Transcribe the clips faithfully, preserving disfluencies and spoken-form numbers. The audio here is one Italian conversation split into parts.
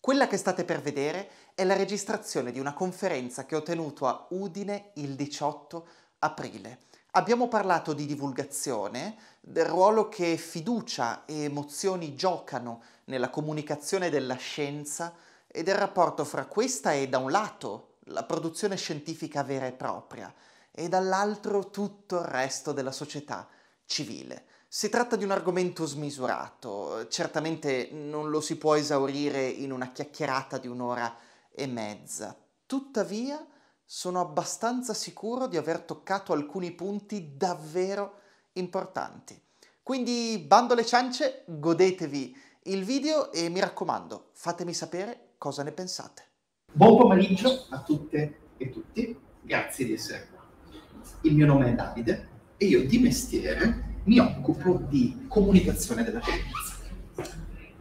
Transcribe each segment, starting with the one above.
Quella che state per vedere è la registrazione di una conferenza che ho tenuto a Udine il diciotto aprile. Abbiamo parlato di divulgazione, del ruolo che fiducia e emozioni giocano nella comunicazione della scienza e del rapporto fra questa e, da un lato, la produzione scientifica vera e propria, e dall'altro tutto il resto della società civile. Si tratta di un argomento smisurato, certamente non lo si può esaurire in una chiacchierata di un'ora e mezza. Tuttavia, sono abbastanza sicuro di aver toccato alcuni punti davvero importanti. Quindi, bando alle ciance, godetevi il video e mi raccomando, fatemi sapere cosa ne pensate. Buon pomeriggio a tutte e tutti, grazie di essere qua. Il mio nome è Davide e io di mestiere mi occupo di comunicazione della scienza.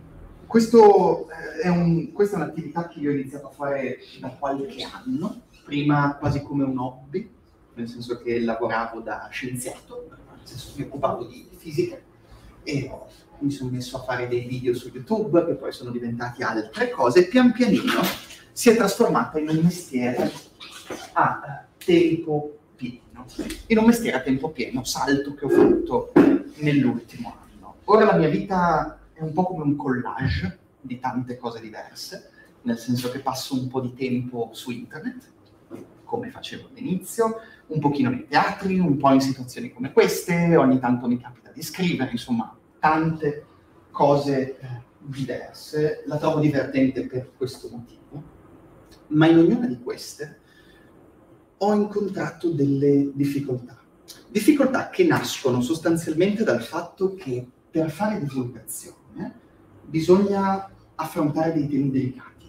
Questo è un, questa è un'attività che io ho iniziato a fare da qualche anno, prima quasi come un hobby, nel senso che lavoravo da scienziato, nel senso che mi occupavo di fisica e mi sono messo a fare dei video su YouTube che poi sono diventati altre cose e pian pianino si è trasformata in un mestiere a tempo pieno. In un mestiere a tempo pieno, salto che ho fatto nell'ultimo anno. Ora la mia vita è un po' come un collage di tante cose diverse, nel senso che passo un po' di tempo su internet, come facevo all'inizio, un pochino nei teatri, un po' in situazioni come queste, ogni tanto mi capita di scrivere, insomma, tante cose diverse. La trovo divertente per questo motivo, ma in ognuna di queste ho incontrato delle difficoltà. Difficoltà che nascono sostanzialmente dal fatto che per fare divulgazione bisogna affrontare dei temi delicati.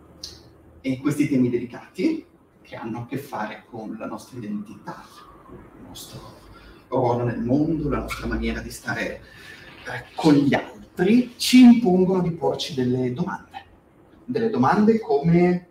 E questi temi delicati, che hanno a che fare con la nostra identità, il nostro ruolo nel mondo, la nostra maniera di stare eh, con gli altri, ci impongono di porci delle domande. Delle domande come: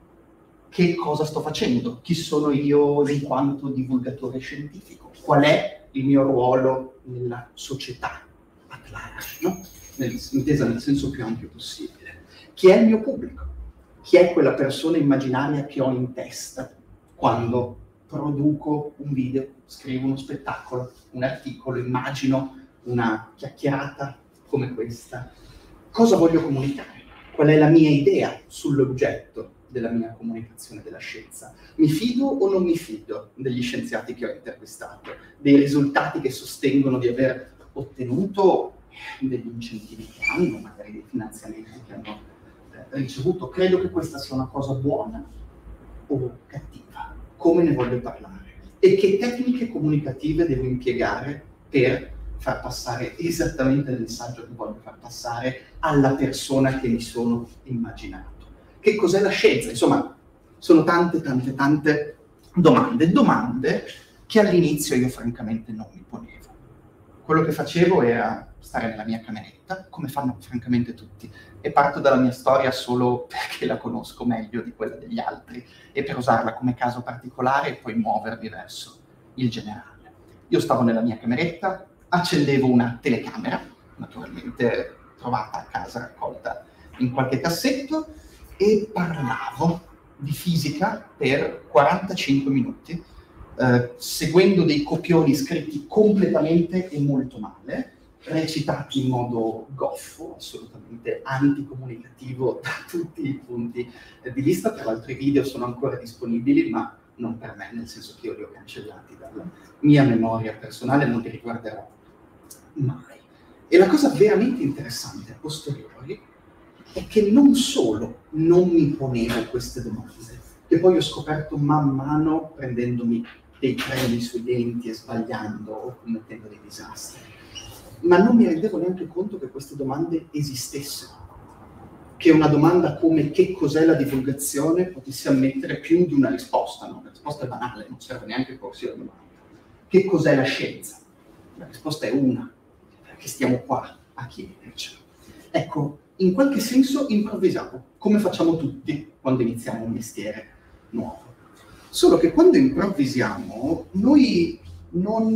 che cosa sto facendo? Chi sono io in quanto divulgatore scientifico? Qual è il mio ruolo nella società at large, no? Intesa nel senso più ampio possibile. Chi è il mio pubblico? Chi è quella persona immaginaria che ho in testa quando produco un video, scrivo uno spettacolo, un articolo, immagino una chiacchierata come questa? Cosa voglio comunicare? Qual è la mia idea sull'oggetto della mia comunicazione della scienza? Mi fido o non mi fido degli scienziati che ho intervistato, dei risultati che sostengono di aver ottenuto, degli incentivi che hanno, magari dei finanziamenti che hanno eh, ricevuto? Credo che questa sia una cosa buona o cattiva? Come ne voglio parlare? E che tecniche comunicative devo impiegare per far passare esattamente il messaggio che voglio far passare alla persona che mi sono immaginato? Che cos'è la scienza? Insomma, sono tante, tante, tante domande. Domande che all'inizio io francamente non mi ponevo. Quello che facevo era stare nella mia cameretta, come fanno francamente tutti, e parto dalla mia storia solo perché la conosco meglio di quella degli altri e per usarla come caso particolare e poi muovermi verso il generale. Io stavo nella mia cameretta, accendevo una telecamera, naturalmente trovata a casa, raccolta in qualche cassetto, e parlavo di fisica per quarantacinque minuti, eh, seguendo dei copioni scritti completamente e molto male, recitati in modo goffo, assolutamente anticomunicativo da tutti i punti di vista. Tra l'altro i video sono ancora disponibili, ma non per me, nel senso che io li ho cancellati dalla mia memoria personale, non li riguarderò mai. E la cosa veramente interessante a posteriori è che non solo non mi ponevo queste domande, che poi ho scoperto man mano prendendomi dei premi sui denti e sbagliando o commettendo dei disastri, ma non mi rendevo neanche conto che queste domande esistessero, che una domanda come che cos'è la divulgazione potesse ammettere più di una risposta, no? La risposta è banale, non serve neanche porsi la domanda. Che cos'è la scienza? La risposta è una, perché stiamo qua a chiedercelo. Ecco, in qualche senso improvvisavo, come facciamo tutti quando iniziamo un mestiere nuovo. Solo che quando improvvisiamo, noi non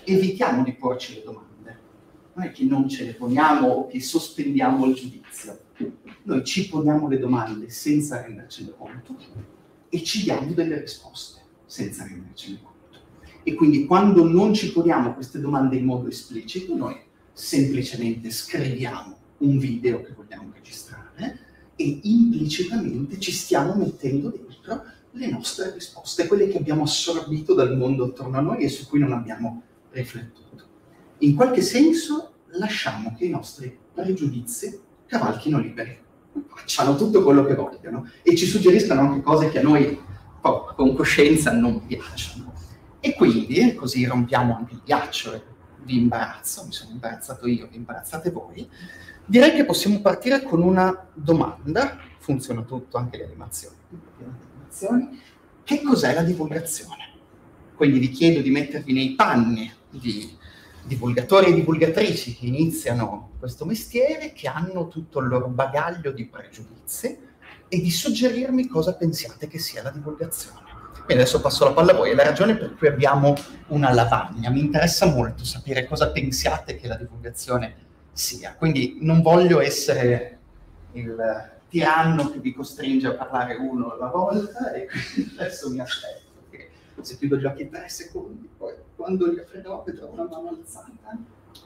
evitiamo di porci le domande. Non è che non ce le poniamo o che sospendiamo il giudizio. Noi ci poniamo le domande senza rendercene conto e ci diamo delle risposte senza rendercene conto. E quindi quando non ci poniamo queste domande in modo esplicito, noi semplicemente scriviamo un video che vogliamo registrare e implicitamente ci stiamo mettendo dentro le nostre risposte, quelle che abbiamo assorbito dal mondo attorno a noi e su cui non abbiamo riflettuto. In qualche senso lasciamo che i nostri pregiudizi cavalchino liberi, facciano tutto quello che vogliono e ci suggeriscano anche cose che a noi oh, con coscienza non piacciono. E quindi, così rompiamo anche il ghiaccio e vi imbarazzo, mi sono imbarazzato io, vi imbarazzate voi, direi che possiamo partire con una domanda, funziona tutto, anche le animazioni. Che cos'è la divulgazione? Quindi vi chiedo di mettervi nei panni di divulgatori e divulgatrici che iniziano questo mestiere, che hanno tutto il loro bagaglio di pregiudizi, e di suggerirmi cosa pensiate che sia la divulgazione. Quindi adesso passo la palla a voi, è la ragione per cui abbiamo una lavagna. Mi interessa molto sapere cosa pensiate che la divulgazione sia. Quindi non voglio essere il tiranno che vi costringe a parlare uno alla volta, e quindi adesso mi aspetto che se chiudo gli occhi tre secondi, poi quando li aprirò vedrò una mano alzata.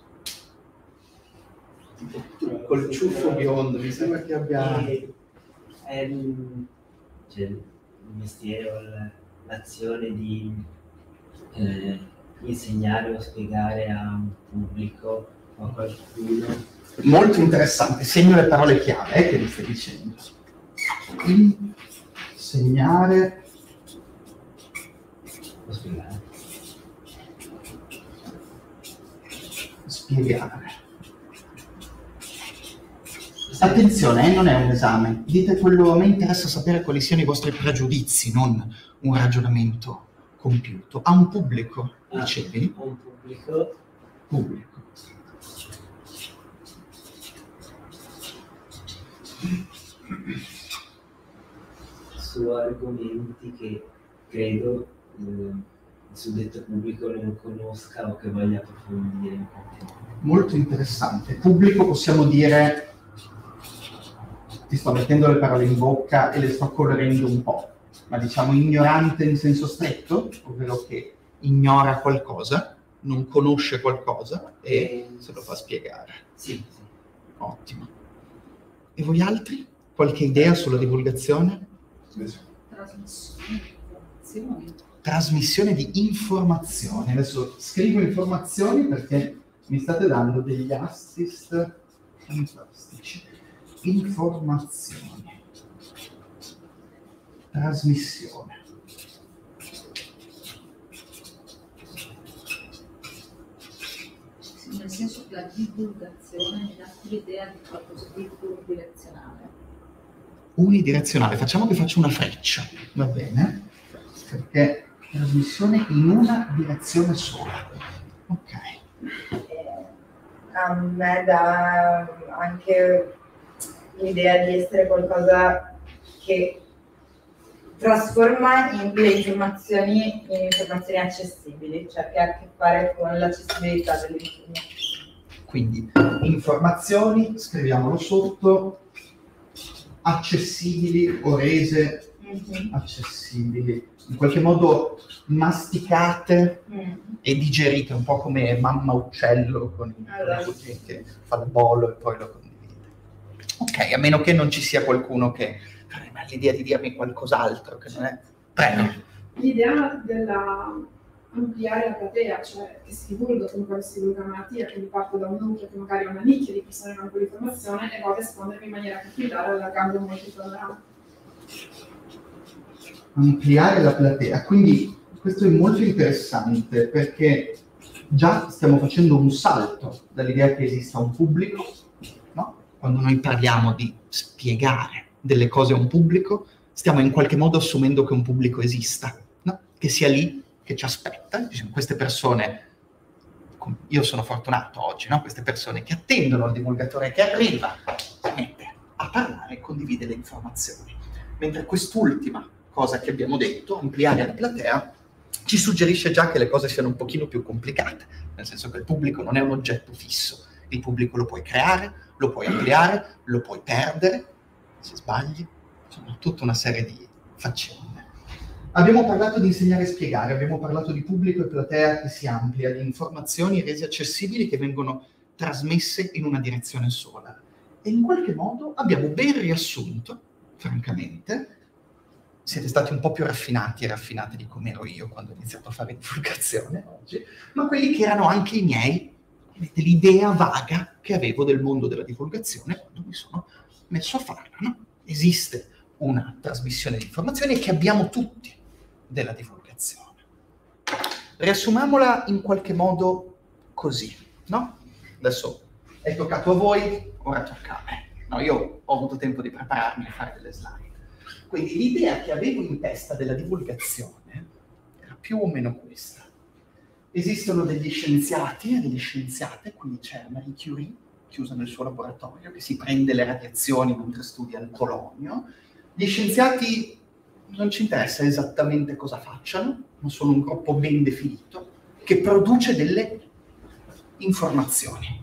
Tipo tu col ciuffo biondo, mi sembra che abbia... È il, cioè, il mestiere o l'azione di eh, insegnare o spiegare a un pubblico o a qualcuno. Molto interessante, segno le parole chiave eh, che mi stai dicendo. Insegnare O spiegare. Spiegare. Attenzione, eh, non è un esame. Dite quello, a me interessa sapere quali siano i vostri pregiudizi, non un ragionamento compiuto. A un pubblico, Ah, dicevi? a un pubblico. Pubblico. Su argomenti che credo eh, il suddetto pubblico non conosca o che voglia approfondire in qualche modo. Molto interessante. Pubblico possiamo dire, ti sto mettendo le parole in bocca e le sto colorendo un po', ma diciamo ignorante in senso stretto, ovvero che ignora qualcosa, non conosce qualcosa e se lo fa spiegare. Sì, sì. Ottimo. E voi altri? Qualche idea sulla divulgazione? Trasmissione di informazioni. Trasmissione di informazioni. Adesso scrivo informazioni perché mi state dando degli assist fantastici. Informazioni. Trasmissione. Sì, nel senso che la divulgazione mi dà più l'idea di qualcosa di unidirezionale. Unidirezionale. Facciamo che faccio una freccia, va bene? Perché trasmissione in una direzione sola. Ok. A me dà anche l'idea di essere qualcosa che trasforma in- le informazioni in informazioni accessibili, cioè che ha a che fare con l'accessibilità delle informazioni. Quindi informazioni, scriviamolo sotto, accessibili o rese Mhm. accessibili, in qualche modo masticate Mm. e digerite, un po' come mamma uccello con il Esatto. così che fa il bolo e poi lo condivide. Ok, a meno che non ci sia qualcuno che ha l'idea di dirmi qualcos'altro, che non è... Prego. L'idea della ampliare la platea, cioè che si divulga comunque si divulga una malattia, quindi parto da un nucleo che magari ha una nicchia di persone che hanno quell'informazione e vado a espondermi in maniera capillare allargando molto il panorama. Ampliare la platea, quindi questo è molto interessante perché già stiamo facendo un salto dall'idea che esista un pubblico, no? Quando noi parliamo di spiegare delle cose a un pubblico, stiamo in qualche modo assumendo che un pubblico esista, no? Che sia lì, che ci aspetta. Diciamo, queste persone, io sono fortunato oggi, no? Queste persone che attendono il divulgatore che arriva, si mette a parlare e condivide le informazioni. Mentre quest'ultima cosa che abbiamo detto, ampliare la platea, ci suggerisce già che le cose siano un pochino più complicate, nel senso che il pubblico non è un oggetto fisso, il pubblico lo puoi creare lo puoi ampliare, lo puoi perdere, se sbagli, insomma, tutta una serie di faccende. Abbiamo parlato di insegnare e spiegare, abbiamo parlato di pubblico e platea che si amplia, di informazioni rese accessibili che vengono trasmesse in una direzione sola. E in qualche modo abbiamo ben riassunto, francamente, siete stati un po' più raffinati e raffinate di come ero io quando ho iniziato a fare divulgazione oggi, ma quelli che erano anche i miei, vedete, l'idea vaga che avevo del mondo della divulgazione quando mi sono messo a farla, no? Esiste una trasmissione di informazioni che abbiamo tutti della divulgazione. Riassumiamola in qualche modo così, no? Adesso è toccato a voi, ora tocca a me. No, io ho avuto tempo di prepararmi e fare delle slide. Quindi l'idea che avevo in testa della divulgazione era più o meno questa. Esistono degli scienziati e delle scienziate, quindi c'è Marie Curie, chiusa nel suo laboratorio, che si prende le radiazioni mentre studia il polonio. Gli scienziati non ci interessa esattamente cosa facciano, ma sono un gruppo ben definito che produce delle informazioni.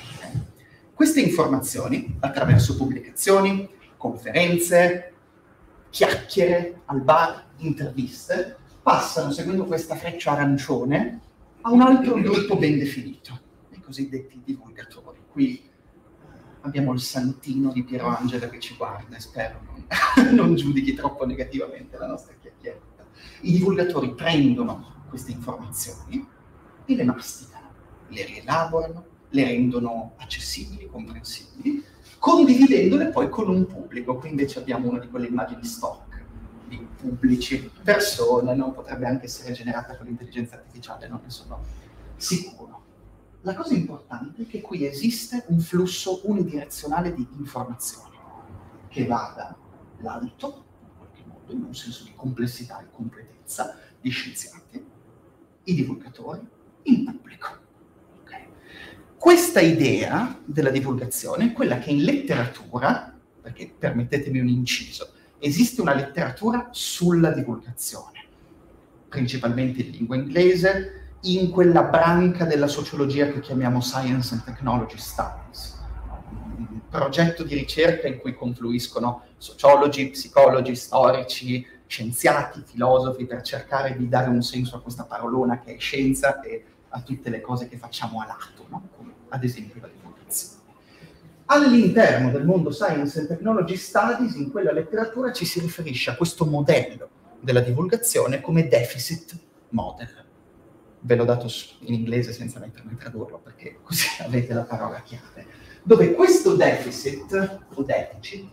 Queste informazioni, attraverso pubblicazioni, conferenze, chiacchiere al bar, interviste, passano, seguendo questa freccia arancione, a un altro gruppo ben definito, i cosiddetti divulgatori. Qui abbiamo il santino di Piero Angela che ci guarda e spero non, non giudichi troppo negativamente la nostra chiacchierata. I divulgatori prendono queste informazioni e le masticano, le rielaborano, le rendono accessibili, comprensibili, condividendole poi con un pubblico. Qui invece abbiamo una di quelle immagini stock di pubblici, persone, no? Potrebbe anche essere generata con l'intelligenza artificiale, non ne sono sicuro. La cosa importante è che qui esiste un flusso unidirezionale di informazioni che va dall'alto, in qualche modo, in un senso di complessità e completezza, di scienziati, i divulgatori, il pubblico. Okay. Questa idea della divulgazione è quella che in letteratura, perché permettetemi un inciso, esiste una letteratura sulla divulgazione, principalmente in lingua inglese, in quella branca della sociologia che chiamiamo Science and Technology Studies, un progetto di ricerca in cui confluiscono sociologi, psicologi, storici, scienziati, filosofi, per cercare di dare un senso a questa parolona che è scienza e a tutte le cose che facciamo a lato, no? Come ad esempio la divulgazione. All'interno del mondo Science and Technology Studies, in quella letteratura ci si riferisce a questo modello della divulgazione come deficit model. Ve l'ho dato in inglese senza mettermi a tradurlo, perché così avete la parola chiave. Dove questo deficit, o deficit,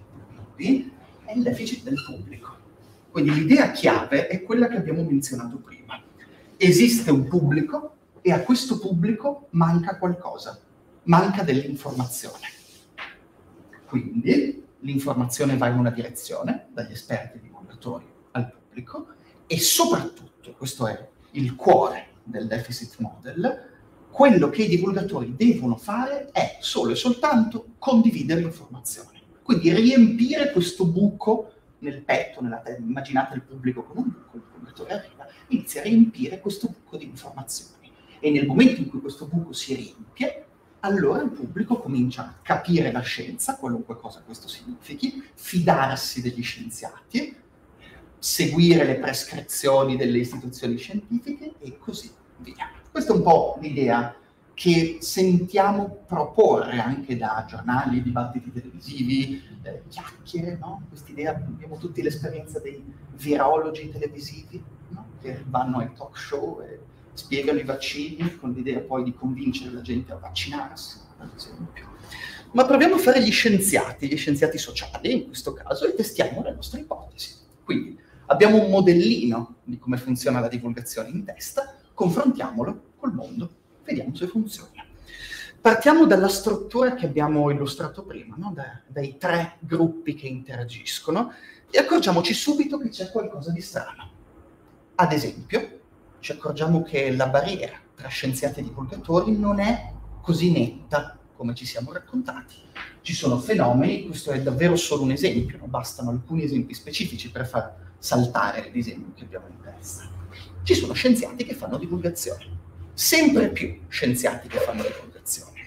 è il deficit del pubblico. Quindi l'idea chiave è quella che abbiamo menzionato prima. Esiste un pubblico e a questo pubblico manca qualcosa, manca dell'informazione. Quindi l'informazione va in una direzione, dagli esperti divulgatori al pubblico, e soprattutto, questo è il cuore del deficit model, quello che i divulgatori devono fare è solo e soltanto condividere l'informazione. Quindi riempire questo buco nel petto, nella te- immaginate il pubblico come un buco, il divulgatore arriva, inizia a riempire questo buco di informazioni. E nel momento in cui questo buco si riempie, allora il pubblico comincia a capire la scienza, qualunque cosa questo significhi, fidarsi degli scienziati, seguire le prescrizioni delle istituzioni scientifiche e così via. Questa è un po' l'idea che sentiamo proporre anche da giornali, dibattiti televisivi, eh, chiacchiere, no? Quest'idea, abbiamo tutti l'esperienza dei virologi televisivi, no? Che vanno ai talk show e spiegano i vaccini con l'idea poi di convincere la gente a vaccinarsi, ad esempio. Ma proviamo a fare gli scienziati, gli scienziati sociali in questo caso, e testiamo le nostre ipotesi. Quindi abbiamo un modellino di come funziona la divulgazione in testa, confrontiamolo col mondo, vediamo se funziona. Partiamo dalla struttura che abbiamo illustrato prima, no? da, dai tre gruppi che interagiscono, e accorgiamoci subito che c'è qualcosa di strano. Ad esempio, ci accorgiamo che la barriera tra scienziati e divulgatori non è così netta come ci siamo raccontati. Ci sono fenomeni, questo è davvero solo un esempio, non bastano alcuni esempi specifici per far saltare il disegno che abbiamo in testa. Ci sono scienziati che fanno divulgazione, sempre più scienziati che fanno divulgazione,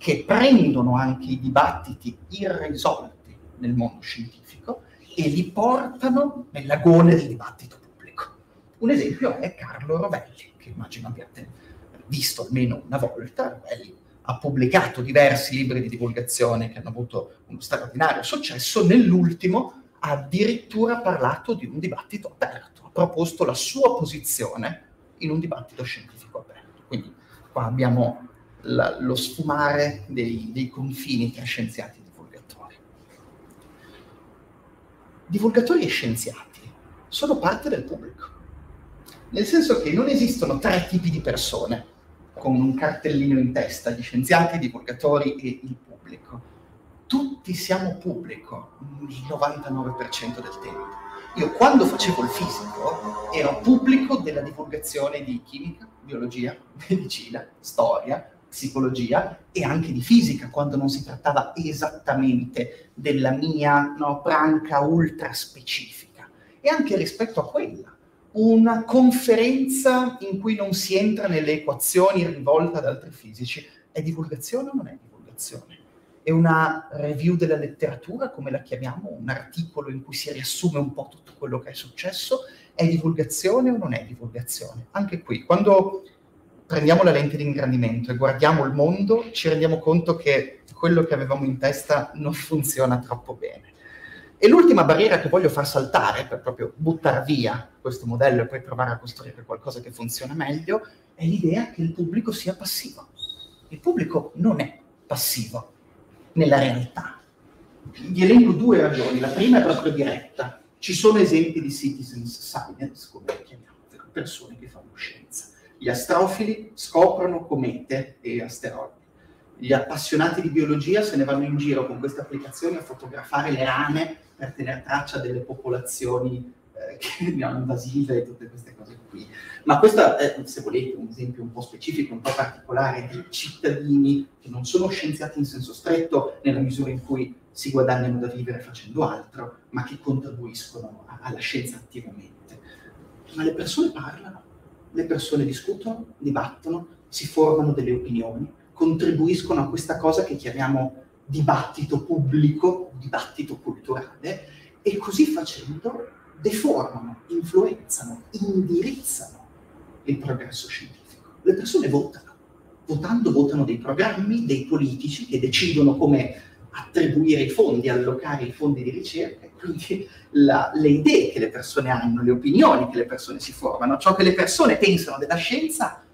che prendono anche i dibattiti irrisolti nel mondo scientifico e li portano nell'agone del dibattito pubblico. Un esempio è Carlo Rovelli, che immagino abbiate visto almeno una volta. Rovelli ha pubblicato diversi libri di divulgazione che hanno avuto uno straordinario successo. Nell'ultimo ha addirittura parlato di un dibattito aperto, ha proposto la sua posizione in un dibattito scientifico aperto. Quindi qua abbiamo la, lo sfumare dei, dei confini tra scienziati e divulgatori. Divulgatori e scienziati sono parte del pubblico, nel senso che non esistono tre tipi di persone con un cartellino in testa, gli scienziati, i divulgatori e il pubblico. Tutti siamo pubblico il novantanove per cento del tempo. Io quando facevo il fisico ero pubblico della divulgazione di chimica, biologia, medicina, storia, psicologia e anche di fisica, quando non si trattava esattamente della mia no, branca ultra specifica. E anche rispetto a quella, una conferenza in cui non si entra nelle equazioni rivolte ad altri fisici, è divulgazione o non è divulgazione? È una review della letteratura, come la chiamiamo, un articolo in cui si riassume un po' tutto quello che è successo, è divulgazione o non è divulgazione? Anche qui, quando prendiamo la lente di ingrandimento e guardiamo il mondo, ci rendiamo conto che quello che avevamo in testa non funziona troppo bene. E l'ultima barriera che voglio far saltare, per proprio buttare via questo modello e poi provare a costruire qualcosa che funziona meglio, è l'idea che il pubblico sia passivo. Il pubblico non è passivo nella realtà. Vi elenco due ragioni. La prima è proprio diretta. Ci sono esempi di citizens science, come li chiamiamo, persone che fanno scienza. Gli astrofili scoprono comete e asteroidi. Gli appassionati di biologia se ne vanno in giro con queste applicazioni a fotografare le rane per tenere traccia delle popolazioni eh, che ne hanno invasive e tutte queste cose qui. Ma questo è, se volete, un esempio un po' specifico, un po' particolare di cittadini che non sono scienziati in senso stretto, nella misura in cui si guadagnano da vivere facendo altro, ma che contribuiscono a, alla scienza attivamente. Ma le persone parlano, le persone discutono, dibattono, si formano delle opinioni, contribuiscono a questa cosa che chiamiamo dibattito pubblico, dibattito culturale, e così facendo deformano, influenzano, indirizzano il progresso scientifico. Le persone votano. Votando votano dei programmi, dei politici che decidono come attribuire i fondi, allocare i fondi di ricerca, e quindi la, le idee che le persone hanno, le opinioni che le persone si formano, ciò che le persone pensano della scienza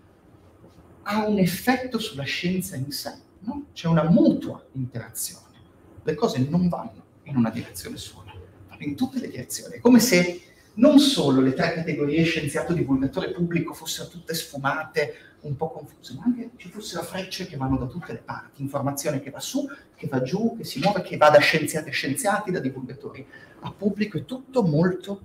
ha un effetto sulla scienza in sé, no? C'è una mutua interazione. Le cose non vanno in una direzione sola, vanno in tutte le direzioni. È come se non solo le tre categorie scienziato, divulgatore, pubblico fossero tutte sfumate, un po' confuse, ma anche ci fossero frecce che vanno da tutte le parti, informazione che va su, che va giù, che si muove, che va da scienziati a scienziati, da divulgatori a pubblico. È tutto molto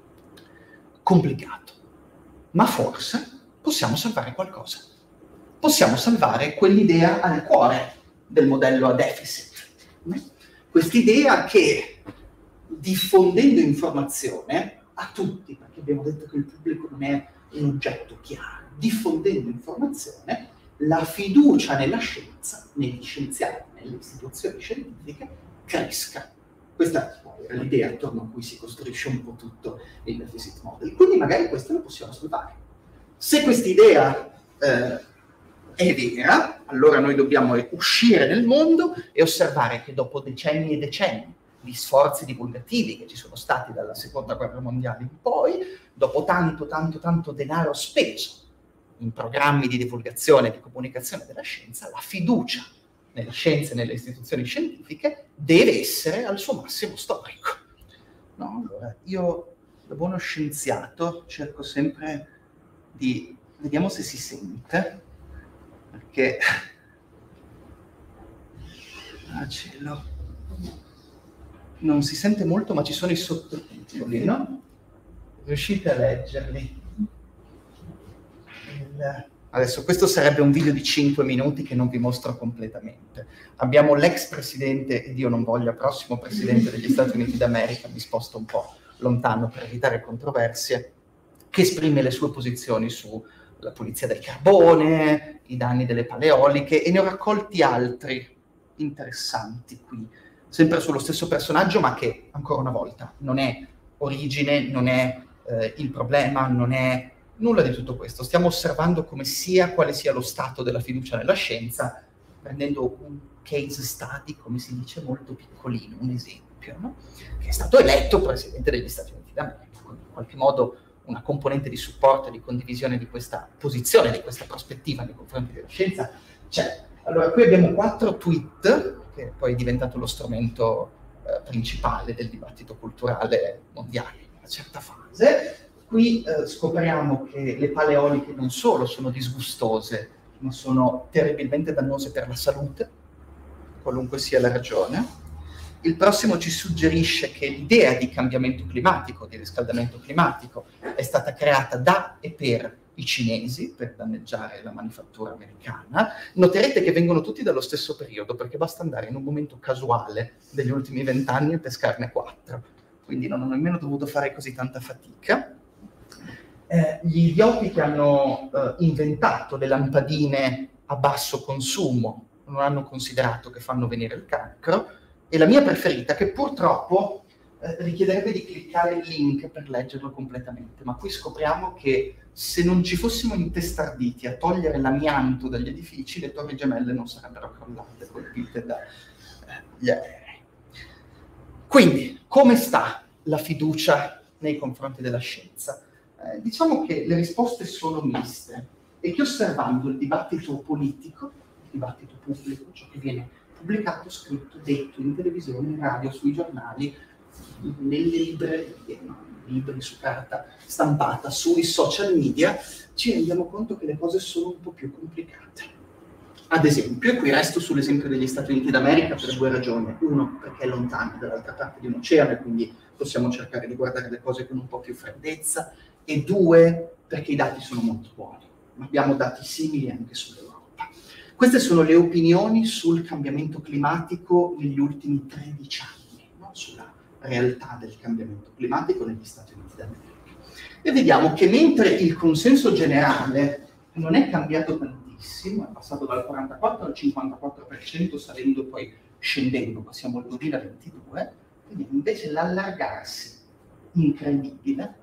complicato. Ma forse possiamo salvare qualcosa. Possiamo salvare quell'idea al cuore del modello a deficit. Quest'idea che, diffondendo informazione a tutti, perché abbiamo detto che il pubblico non è un oggetto chiaro, diffondendo informazione, la fiducia nella scienza, negli scienziati, nelle istituzioni scientifiche, cresca. Questa è l'idea attorno a cui si costruisce un po' tutto il deficit model. Quindi magari questo lo possiamo salvare. Se quest'idea eh, è vera, allora noi dobbiamo uscire nel mondo e osservare che dopo decenni e decenni di sforzi divulgativi che ci sono stati dalla seconda guerra mondiale in poi, dopo tanto, tanto, tanto denaro speso in programmi di divulgazione e di comunicazione della scienza, la fiducia nella scienza e nelle istituzioni scientifiche deve essere al suo massimo storico. No? Allora, io, da buono scienziato, cerco sempre di... Vediamo se si sente, perché... Ah, cielo... Non si sente molto, ma ci sono i sottotitoli, no? Riuscite a leggerli? Il... Adesso, questo sarebbe un video di cinque minuti che non vi mostro completamente. Abbiamo l'ex presidente, ed io non voglio, prossimo presidente degli Stati Uniti d'America, mi sposto un po' lontano per evitare controversie, che esprime le sue posizioni su la pulizia del carbone, i danni delle paleoliche, e ne ho raccolti altri interessanti qui, sempre sullo stesso personaggio, ma che, ancora una volta, non è origine, non è eh, il problema, non è nulla di tutto questo. Stiamo osservando come sia, quale sia lo stato della fiducia nella scienza, prendendo un case study, come si dice, molto piccolino, un esempio, no? Che è stato eletto Presidente degli Stati Uniti d'America, quindi in qualche modo una componente di supporto e di condivisione di questa posizione, di questa prospettiva nei confronti della scienza c'è. Allora, qui abbiamo quattro tweet, che poi è diventato lo strumento eh, principale del dibattito culturale mondiale in una certa fase. Qui eh, scopriamo che le paleoliche non solo sono disgustose, ma sono terribilmente dannose per la salute, qualunque sia la ragione. Il prossimo ci suggerisce che l'idea di cambiamento climatico, di riscaldamento climatico, è stata creata da e per i cinesi, per danneggiare la manifattura americana. Noterete che vengono tutti dallo stesso periodo, perché basta andare in un momento casuale degli ultimi vent'anni e pescarne quattro. Quindi non ho nemmeno dovuto fare così tanta fatica. Eh, gli idioti che hanno eh, inventato le lampadine a basso consumo non hanno considerato che fanno venire il cancro, e la mia preferita, che purtroppo eh, richiederebbe di cliccare il link per leggerlo completamente, ma qui scopriamo che se non ci fossimo intestarditi a togliere l'amianto dagli edifici, le torri gemelle non sarebbero crollate, colpite dagli aerei. Quindi, come sta la fiducia nei confronti della scienza? Eh, diciamo che le risposte sono miste, e che osservando il dibattito politico, il dibattito pubblico, ciò che viene pubblicato, scritto, detto in televisione, in radio, sui giornali, nelle librerie, no? libri su carta stampata, sui social media, ci rendiamo conto che le cose sono un po' più complicate. Ad esempio, e qui resto sull'esempio degli Stati Uniti d'America per due ragioni. Uno, perché è lontano, dall'altra parte di un oceano, e quindi possiamo cercare di guardare le cose con un po' più freddezza. E due, perché i dati sono molto buoni. Ma abbiamo dati simili anche sull'Europa. Queste sono le opinioni sul cambiamento climatico negli ultimi tredici anni, no? Sulla realtà del cambiamento climatico negli Stati Uniti d'America. E vediamo che mentre il consenso generale non è cambiato tantissimo, è passato dal quarantaquattro al cinquantaquattro per cento, salendo e poi scendendo, passiamo al duemilaventidue, vediamo invece l'allargarsi incredibile,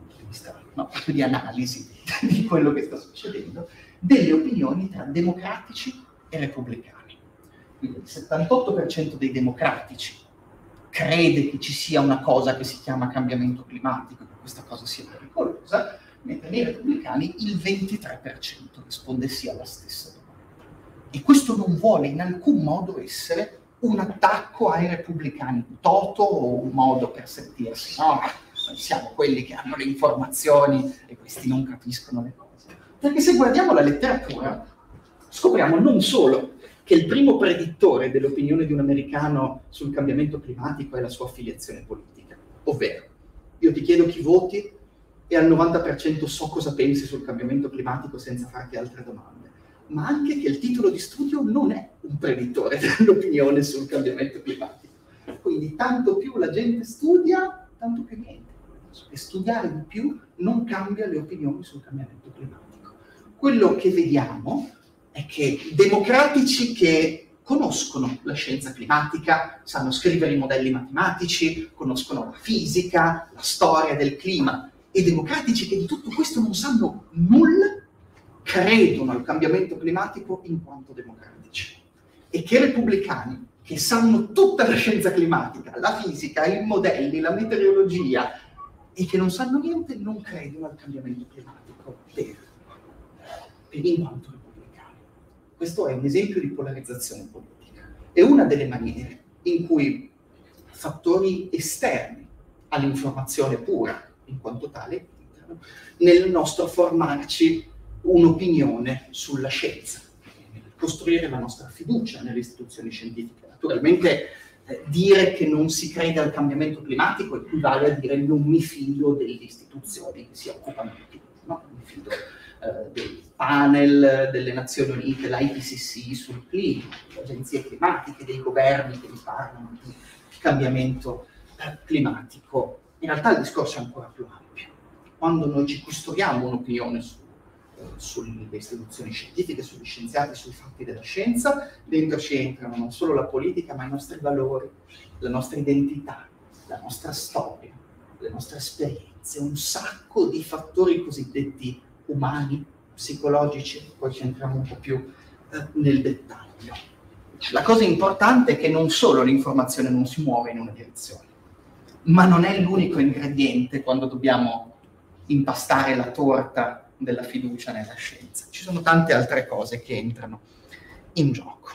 no, proprio di analisi di quello che sta succedendo, delle opinioni tra democratici e repubblicani. Quindi il settantotto per cento dei democratici crede che ci sia una cosa che si chiama cambiamento climatico, che questa cosa sia pericolosa, mentre nei repubblicani il ventitré per cento risponde sì alla stessa domanda. E questo non vuole in alcun modo essere un attacco ai repubblicani toto o un modo per sentirsi, no, noi siamo quelli che hanno le informazioni e questi non capiscono le cose. Perché se guardiamo la letteratura, scopriamo non solo che il primo predittore dell'opinione di un americano sul cambiamento climatico è la sua affiliazione politica, ovvero io ti chiedo chi voti e al novanta per cento so cosa pensi sul cambiamento climatico senza farti altre domande, ma anche che il titolo di studio non è un predittore dell'opinione sul cambiamento climatico. Quindi tanto più la gente studia, tanto più niente. E studiare di più non cambia le opinioni sul cambiamento climatico. Quello che vediamo è che democratici che conoscono la scienza climatica, sanno scrivere i modelli matematici, conoscono la fisica, la storia del clima, e democratici che di tutto questo non sanno nulla, credono al cambiamento climatico in quanto democratici. E che repubblicani, che sanno tutta la scienza climatica, la fisica, i modelli, la meteorologia, e che non sanno niente, non credono al cambiamento climatico per, per in quanto repubblicani. Questo è un esempio di polarizzazione politica. È una delle maniere in cui fattori esterni all'informazione pura, in quanto tale, nel nostro formarci un'opinione sulla scienza, costruire la nostra fiducia nelle istituzioni scientifiche. Naturalmente eh, dire che non si crede al cambiamento climatico equivale a dire non mi fido delle istituzioni che si occupano di clima, no? Mi fido eh, del panel delle Nazioni Unite, l'I P C C sul clima, delle agenzie climatiche, dei governi che mi parlano di cambiamento eh, climatico. In realtà il discorso è ancora più ampio. Quando noi ci costruiamo un'opinione su sulle istituzioni scientifiche, sugli scienziati, sui fatti della scienza. Dentro ci entrano non solo la politica, ma i nostri valori, la nostra identità, la nostra storia, le nostre esperienze, un sacco di fattori cosiddetti umani, psicologici, poi ci entriamo un po' più eh, nel dettaglio. La cosa importante è che non solo l'informazione non si muove in una direzione, ma non è l'unico ingrediente quando dobbiamo impastare la torta della fiducia nella scienza. Ci sono tante altre cose che entrano in gioco.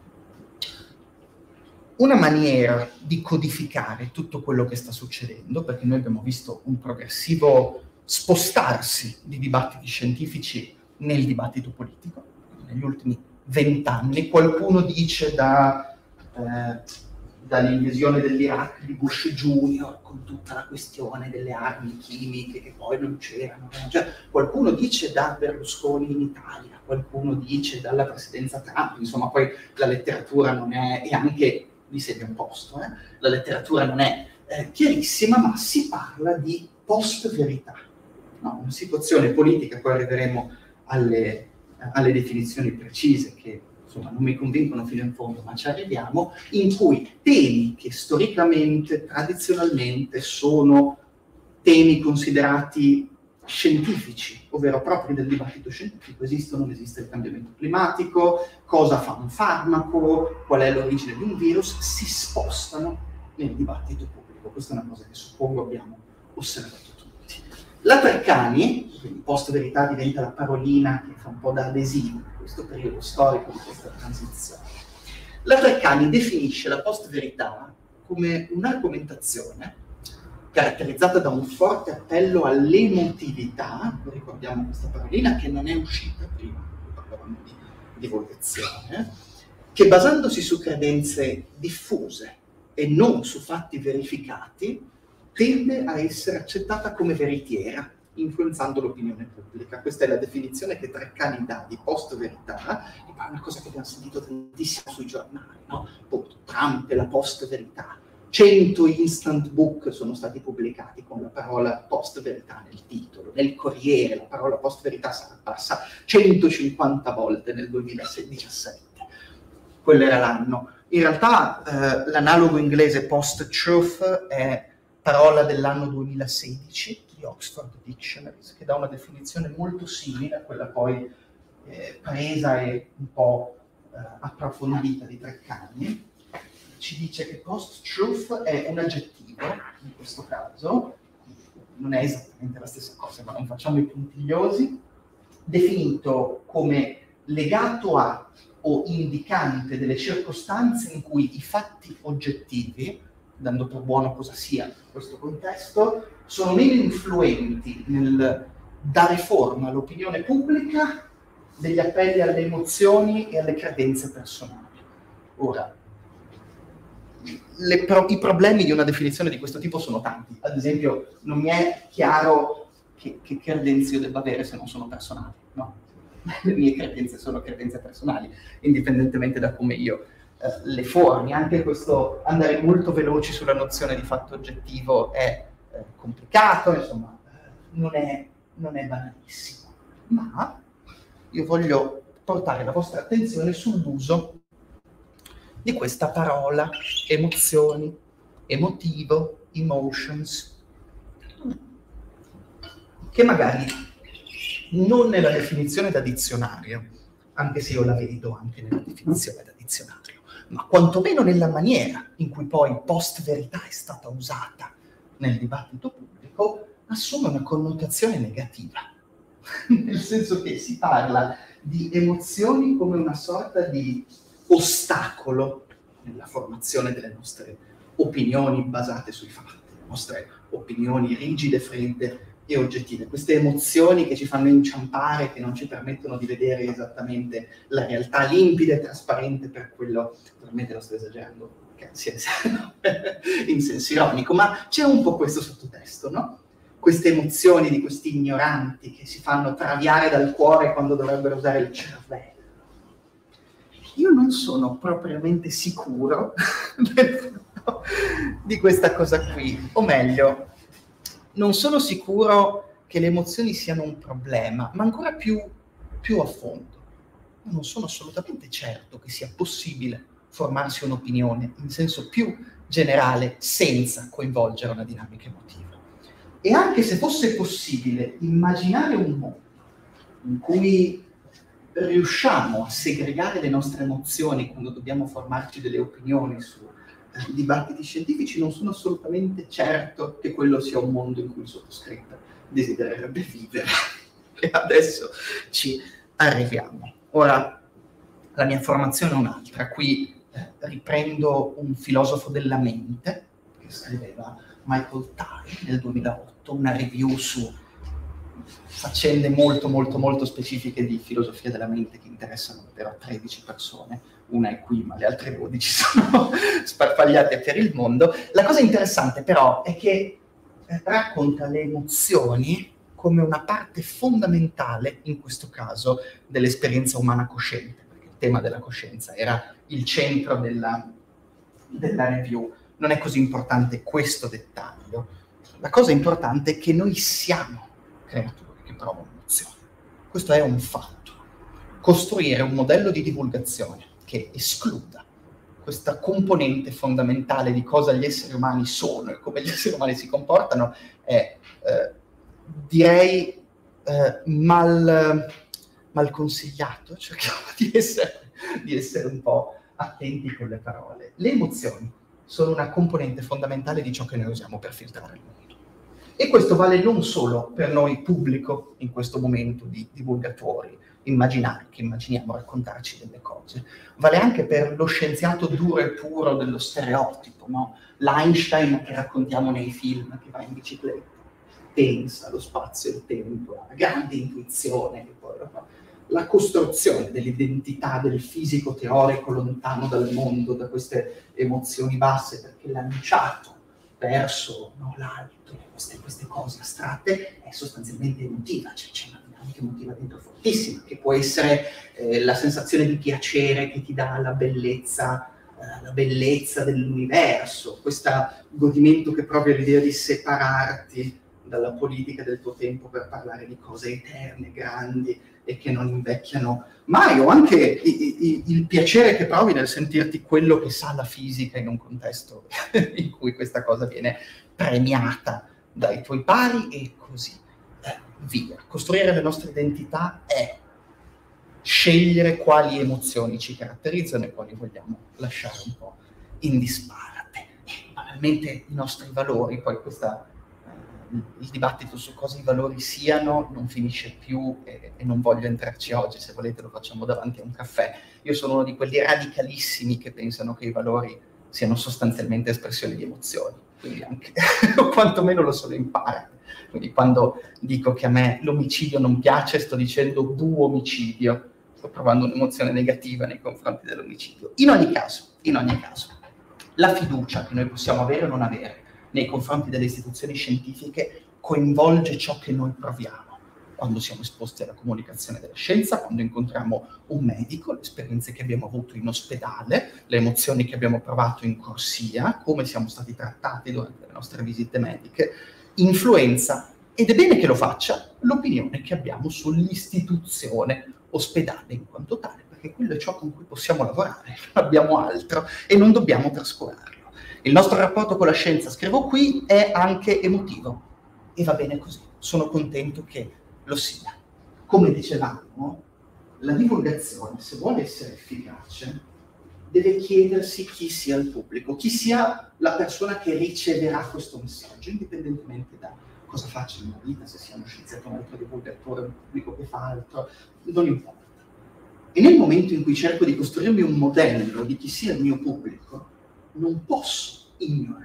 Una maniera di codificare tutto quello che sta succedendo, perché noi abbiamo visto un progressivo spostarsi di dibattiti scientifici nel dibattito politico, negli ultimi vent'anni, qualcuno dice da, eh, dall'invasione dell'Iraq di Bush Junior, con tutta la questione delle armi chimiche che poi non c'erano, cioè, qualcuno dice da Berlusconi in Italia, qualcuno dice dalla presidenza Trump, insomma poi la letteratura non è, e anche vi siete un posto, eh? La letteratura non è eh, chiarissima, ma si parla di post-verità, no? Una situazione politica, poi arriveremo alle, alle definizioni precise che insomma non mi convincono fino in fondo, ma ci arriviamo, in cui temi che storicamente, tradizionalmente sono temi considerati scientifici, ovvero propri del dibattito scientifico, esiste o non esiste il cambiamento climatico, cosa fa un farmaco, qual è l'origine di un virus, si spostano nel dibattito pubblico. Questa è una cosa che suppongo abbiamo osservato tutti. La Treccani, quindi post-verità diventa la parolina che fa un po' da adesivo in questo periodo storico, di questa transizione. La Treccani definisce la post-verità come un'argomentazione caratterizzata da un forte appello all'emotività, ricordiamo questa parolina che non è uscita prima, parlavamo di divulgazione, che basandosi su credenze diffuse e non su fatti verificati, tende a essere accettata come veritiera, influenzando l'opinione pubblica. Questa è la definizione che Treccani dà di post-verità, e poi è una cosa che abbiamo sentito tantissimo sui giornali, no? Trump e la post-verità. cento instant book sono stati pubblicati con la parola post-verità nel titolo. Nel Corriere la parola post-verità sarà apparsa centocinquanta volte nel duemiladiciassette. Quello era l'anno. In realtà eh, l'analogo inglese post-truth è parola dell'anno duemilasedici di Oxford Dictionaries, che dà una definizione molto simile a quella poi eh, presa e un po' eh, approfondita di Treccani. Ci dice che post-truth è un aggettivo, in questo caso, non è esattamente la stessa cosa, ma non facciamo i puntigliosi, definito come legato a o indicante delle circostanze in cui i fatti oggettivi, dando per buono cosa sia in questo contesto, sono meno influenti nel dare forma all'opinione pubblica degli appelli alle emozioni e alle credenze personali. Ora, Le pro- i problemi di una definizione di questo tipo sono tanti. Ad esempio, non mi è chiaro che, che credenze io debba avere se non sono personali, no? Le mie credenze sono credenze personali, indipendentemente da come io eh, le formi. Anche questo andare molto veloci sulla nozione di fatto oggettivo è eh, complicato, insomma, eh, non è, non è banalissimo. Ma io voglio portare la vostra attenzione sull'uso di questa parola, emozioni, emotivo, emotions, che magari non nella definizione da dizionario, anche se io la vedo anche nella definizione da dizionario, ma quantomeno nella maniera in cui poi post-verità è stata usata nel dibattito pubblico, assume una connotazione negativa, nel senso che si parla di emozioni come una sorta di ostacolo nella formazione delle nostre opinioni basate sui fatti, le nostre opinioni rigide, fredde e oggettive, queste emozioni che ci fanno inciampare, che non ci permettono di vedere esattamente la realtà limpida e trasparente per quello, probabilmente lo sto esagerando, in senso ironico, ma c'è un po' questo sottotesto, no? Queste emozioni di questi ignoranti che si fanno traviare dal cuore quando dovrebbero usare il cervello. Io non sono propriamente sicuro di questa cosa qui, o meglio, non sono sicuro che le emozioni siano un problema, ma ancora più, più a fondo. Non sono assolutamente certo che sia possibile formarsi un'opinione in senso più generale senza coinvolgere una dinamica emotiva. E anche se fosse possibile immaginare un mondo in cui riusciamo a segregare le nostre emozioni quando dobbiamo formarci delle opinioni su eh, dibattiti scientifici, non sono assolutamente certo che quello sia un mondo in cui il sottoscritto desidererebbe vivere. E adesso ci arriviamo. Ora, la mia formazione è un'altra. Qui eh, riprendo un filosofo della mente, che scriveva Michael Tye nel duemilaotto, una review su faccende molto molto molto specifiche di filosofia della mente che interessano davvero tredici persone, una è qui ma le altre dodici sono sparpagliate per il mondo. La cosa interessante però è che eh, racconta le emozioni come una parte fondamentale, in questo caso, dell'esperienza umana cosciente, perché il tema della coscienza era il centro della, della review. Non è così importante questo dettaglio. La cosa importante è che noi siamo creature che provano emozioni. Questo è un fatto. Costruire un modello di divulgazione che escluda questa componente fondamentale di cosa gli esseri umani sono e come gli esseri umani si comportano è, eh, direi, eh, mal, mal consigliato. Cerchiamo di essere, di essere un po' attenti con le parole. Le emozioni sono una componente fondamentale di ciò che noi usiamo per filtrare il mondo. E questo vale non solo per noi pubblico, in questo momento di divulgatori, immaginari, che immaginiamo raccontarci delle cose, vale anche per lo scienziato duro e puro dello stereotipo, no? L'Einstein che raccontiamo nei film, che va in bicicletta, pensa allo spazio e il tempo, ha grande intuizione, che poi, no? La costruzione dell'identità del fisico teorico lontano dal mondo, da queste emozioni basse, perché lanciato verso no, l'alto, queste, queste cose astratte, è sostanzialmente emotiva, cioè c'è una dinamica emotiva dentro fortissima, che può essere eh, la sensazione di piacere che ti dà la bellezza, eh, la bellezza dell'universo, questo godimento che provi all'idea di separarti dalla politica del tuo tempo per parlare di cose eterne, grandi e che non invecchiano mai, o anche i, i, il piacere che provi nel sentirti quello che sa la fisica in un contesto in cui questa cosa viene premiata dai tuoi pari e così eh, via. Costruire le nostre identità è scegliere quali emozioni ci caratterizzano e quali vogliamo lasciare un po' in disparate. E banalmente i nostri valori, poi questa il dibattito su cosa i valori siano non finisce più e, e non voglio entrarci oggi, se volete lo facciamo davanti a un caffè. Io sono uno di quelli radicalissimi che pensano che i valori siano sostanzialmente espressioni di emozioni, quindi anche, o quantomeno lo sono in parte. Quindi quando dico che a me l'omicidio non piace, sto dicendo bu omicidio, sto provando un'emozione negativa nei confronti dell'omicidio. In ogni caso, in ogni caso, la fiducia che noi possiamo avere o non avere nei confronti delle istituzioni scientifiche coinvolge ciò che noi proviamo quando siamo esposti alla comunicazione della scienza, quando incontriamo un medico, le esperienze che abbiamo avuto in ospedale, le emozioni che abbiamo provato in corsia, come siamo stati trattati durante le nostre visite mediche, influenza, ed è bene che lo faccia, l'opinione che abbiamo sull'istituzione ospedale in quanto tale, perché quello è ciò con cui possiamo lavorare, non abbiamo altro e non dobbiamo trascurarlo. Il nostro rapporto con la scienza, scrivo qui, è anche emotivo e va bene così, sono contento che lo sia. Come dicevamo, la divulgazione, se vuole essere efficace, deve chiedersi chi sia il pubblico, chi sia la persona che riceverà questo messaggio, indipendentemente da cosa faccia nella vita, se sia uno scienziato, un altro divulgatore, un pubblico che fa altro, non importa. E nel momento in cui cerco di costruirmi un modello di chi sia il mio pubblico, non posso ignorare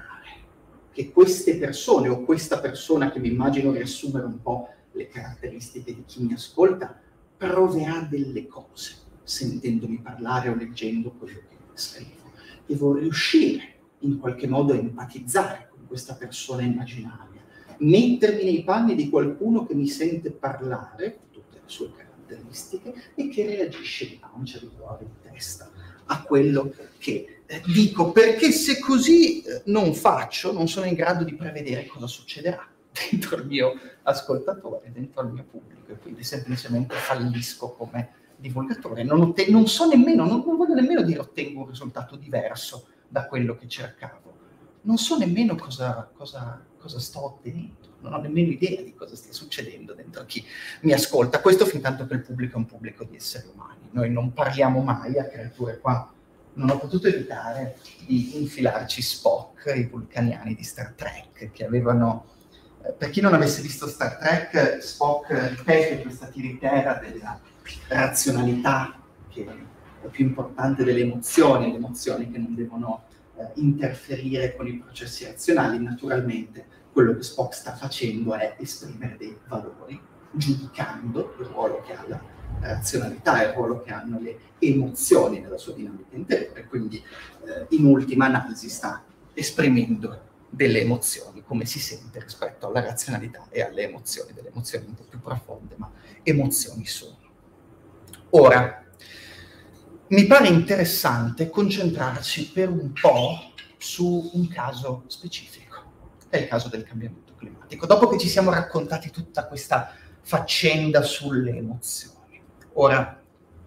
che queste persone o questa persona che mi immagino riassumere un po' le caratteristiche di chi mi ascolta proverà delle cose sentendomi parlare o leggendo quello che scrivo. Devo riuscire in qualche modo a empatizzare con questa persona immaginaria, mettermi nei panni di qualcuno che mi sente parlare con tutte le sue caratteristiche e che reagisce di pancia, di cuore, di testa a quello che eh, dico, perché se così eh, non faccio, non sono in grado di prevedere cosa succederà dentro il mio ascoltatore, dentro il mio pubblico, e quindi semplicemente fallisco come divulgatore. Non, otten- non so nemmeno, non, non voglio nemmeno dire ottengo un risultato diverso da quello che cercavo. Non so nemmeno cosa, cosa, cosa sto ottenendo, non ho nemmeno idea di cosa stia succedendo dentro chi mi ascolta. Questo fin tanto che il pubblico è un pubblico di esseri umani. Noi non parliamo mai a creature qua. Non ho potuto evitare di infilarci Spock, i vulcaniani di Star Trek, che avevano... Eh, per chi non avesse visto Star Trek, Spock ripete questa tiritera della razionalità, che è più importante delle emozioni, le emozioni che non devono eh, interferire con i processi razionali. Naturalmente quello che Spock sta facendo è esprimere dei valori, giudicando il ruolo che ha la razionalità e il ruolo che hanno le emozioni nella sua dinamica interiore, quindi eh, in ultima analisi sta esprimendo delle emozioni, come si sente rispetto alla razionalità e alle emozioni, delle emozioni un po' più profonde, ma emozioni sono. Ora, mi pare interessante concentrarci per un po' su un caso specifico, che è il caso del cambiamento climatico. Dopo che ci siamo raccontati tutta questa faccenda sulle emozioni, ora,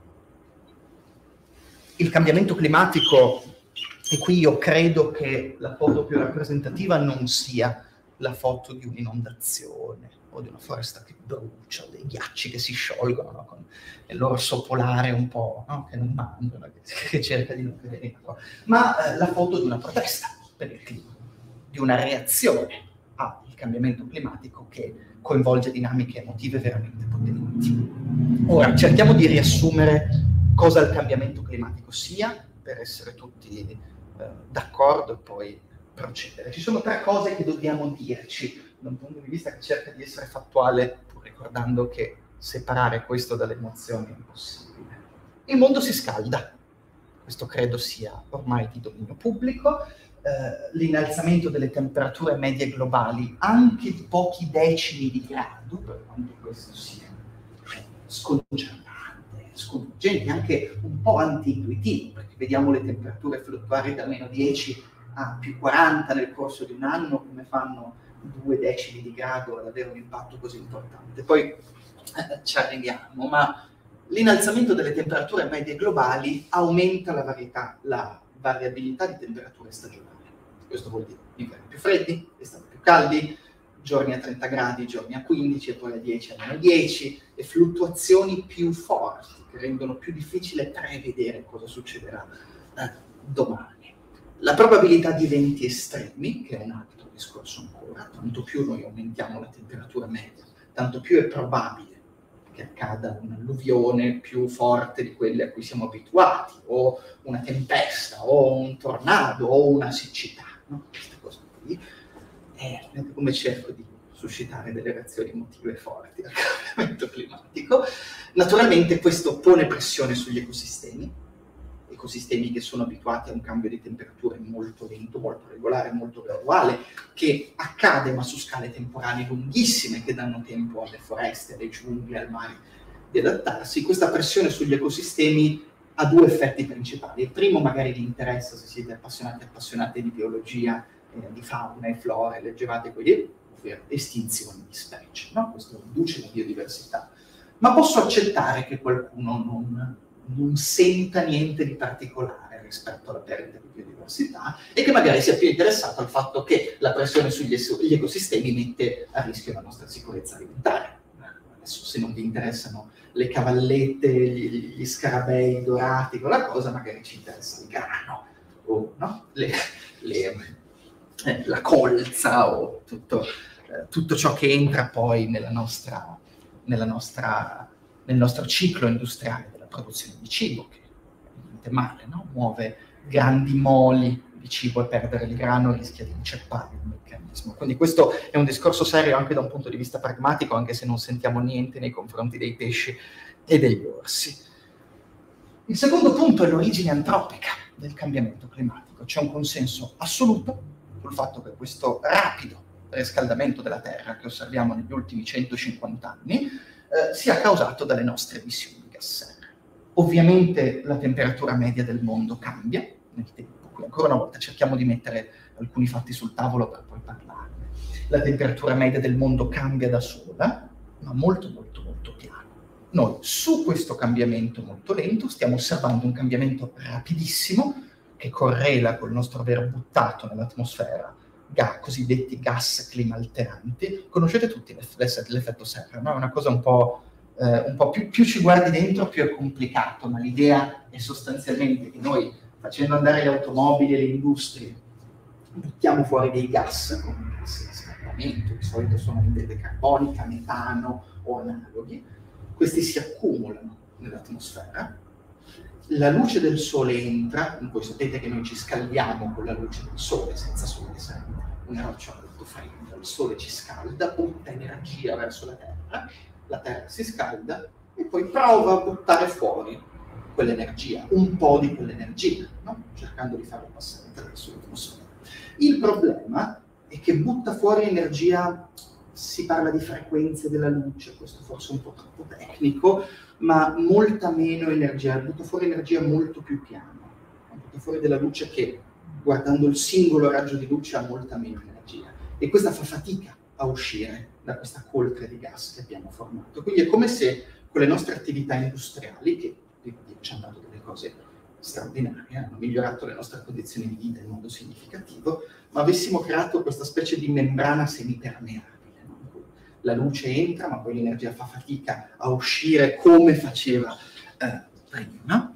il cambiamento climatico, e qui io credo che la foto più rappresentativa non sia la foto di un'inondazione o di una foresta che brucia, o dei ghiacci che si sciolgono, no? Con il loro solare un po', no? Che non mangiano, che, che cerca di non cadere in acqua, ma eh, la foto di una protesta per il clima, di una reazione al cambiamento climatico che coinvolge dinamiche emotive veramente potenti. Ora, cerchiamo di riassumere cosa il cambiamento climatico sia, per essere tutti eh, d'accordo e poi procedere. Ci sono tre cose che dobbiamo dirci, da un punto di vista che cerca di essere fattuale, pur ricordando che separare questo dalle emozioni è impossibile. Il mondo si scalda, questo credo sia ormai di dominio pubblico. Uh, l'innalzamento delle temperature medie globali anche di pochi decimi di grado, per quanto questo sia sconcertante, sconvolgente, anche un po' anti-intuitivo, perché vediamo le temperature fluttuare da meno dieci a più quaranta nel corso di un anno, come fanno due decimi di grado ad avere un impatto così importante. Poi eh, ci arriviamo, ma l'innalzamento delle temperature medie globali aumenta la varietà, la variabilità di temperature stagionali. Questo vuol dire inverni più freddi, estati più caldi, giorni a trenta gradi, giorni a quindici, e poi a dieci a meno dieci, e fluttuazioni più forti che rendono più difficile prevedere cosa succederà eh, domani. La probabilità di eventi estremi, che è un altro discorso ancora, tanto più noi aumentiamo la temperatura media, tanto più è probabile che accada un'alluvione più forte di quelle a cui siamo abituati, o una tempesta, o un tornado, o una siccità, no? Queste cose qui. E come cerco di suscitare delle reazioni emotive forti al cambiamento climatico. Naturalmente questo pone pressione sugli ecosistemi, ecosistemi che sono abituati a un cambio di temperature molto lento, molto regolare, molto graduale, che accade ma su scale temporali lunghissime, che danno tempo alle foreste, alle giungle, al mare di adattarsi. Questa pressione sugli ecosistemi ha due effetti principali. Il primo magari vi interessa se siete appassionati e appassionate di biologia, eh, di fauna e flora, leggevate quelli, ovvero estinzione di specie, no? Questo riduce la biodiversità. Ma posso accettare che qualcuno non... non senta niente di particolare rispetto alla perdita di biodiversità e che magari sia più interessato al fatto che la pressione sugli ecosistemi mette a rischio la nostra sicurezza alimentare. Adesso, se non vi interessano le cavallette, gli, gli scarabei dorati, quella cosa, magari ci interessa il grano, o no? le, le, eh, la colza, o tutto, eh, tutto ciò che entra poi nella nostra, nella nostra, nel nostro ciclo industriale produzione di cibo, che è niente male, no? Muove grandi moli di cibo e perdere il grano rischia di inceppare il meccanismo. Quindi questo è un discorso serio anche da un punto di vista pragmatico, anche se non sentiamo niente nei confronti dei pesci e degli orsi. Il secondo punto è l'origine antropica del cambiamento climatico. C'è un consenso assoluto sul fatto che questo rapido riscaldamento della Terra che osserviamo negli ultimi centocinquanta anni eh, sia causato dalle nostre emissioni di gas serra. Ovviamente la temperatura media del mondo cambia nel tempo, qui ancora una volta cerchiamo di mettere alcuni fatti sul tavolo per poi parlarne. la temperatura media del mondo cambia da sola, ma molto molto molto piano. Noi su questo cambiamento molto lento stiamo osservando un cambiamento rapidissimo che correla col nostro aver buttato nell'atmosfera ga, cosiddetti gas climalteranti. Conoscete tutti l'effetto serra, no? È una cosa un po', eh, un po' più, più ci guardi dentro più è complicato, ma l'idea è sostanzialmente che noi, facendo andare le automobili e le industrie, buttiamo fuori dei gas, come gas di scaldamento, di solito sono anidride carbonica, metano o analoghi. Questi si accumulano nell'atmosfera, la luce del sole entra, voi sapete che noi ci scaldiamo con la luce del sole, senza sole sarebbe una roccia molto fredda, il sole ci scalda, butta energia verso la terra, la terra si scalda e poi prova a buttare fuori quell'energia, un po' di quell'energia, no? Cercando di farla passare attraverso l'atmosfera. Il problema è che butta fuori energia. Si parla di frequenze della luce, questo forse è un po' troppo tecnico, ma molta meno energia, butta fuori energia molto più piano, butta fuori della luce che, guardando il singolo raggio di luce, ha molta meno energia. E questa fa fatica a uscire da questa coltre di gas che abbiamo formato. Quindi è come se con le nostre attività industriali, che ci hanno dato delle cose straordinarie, hanno migliorato le nostre condizioni di vita in modo significativo, ma avessimo creato questa specie di membrana semipermeabile. La luce entra, ma poi l'energia fa fatica a uscire come faceva eh, prima.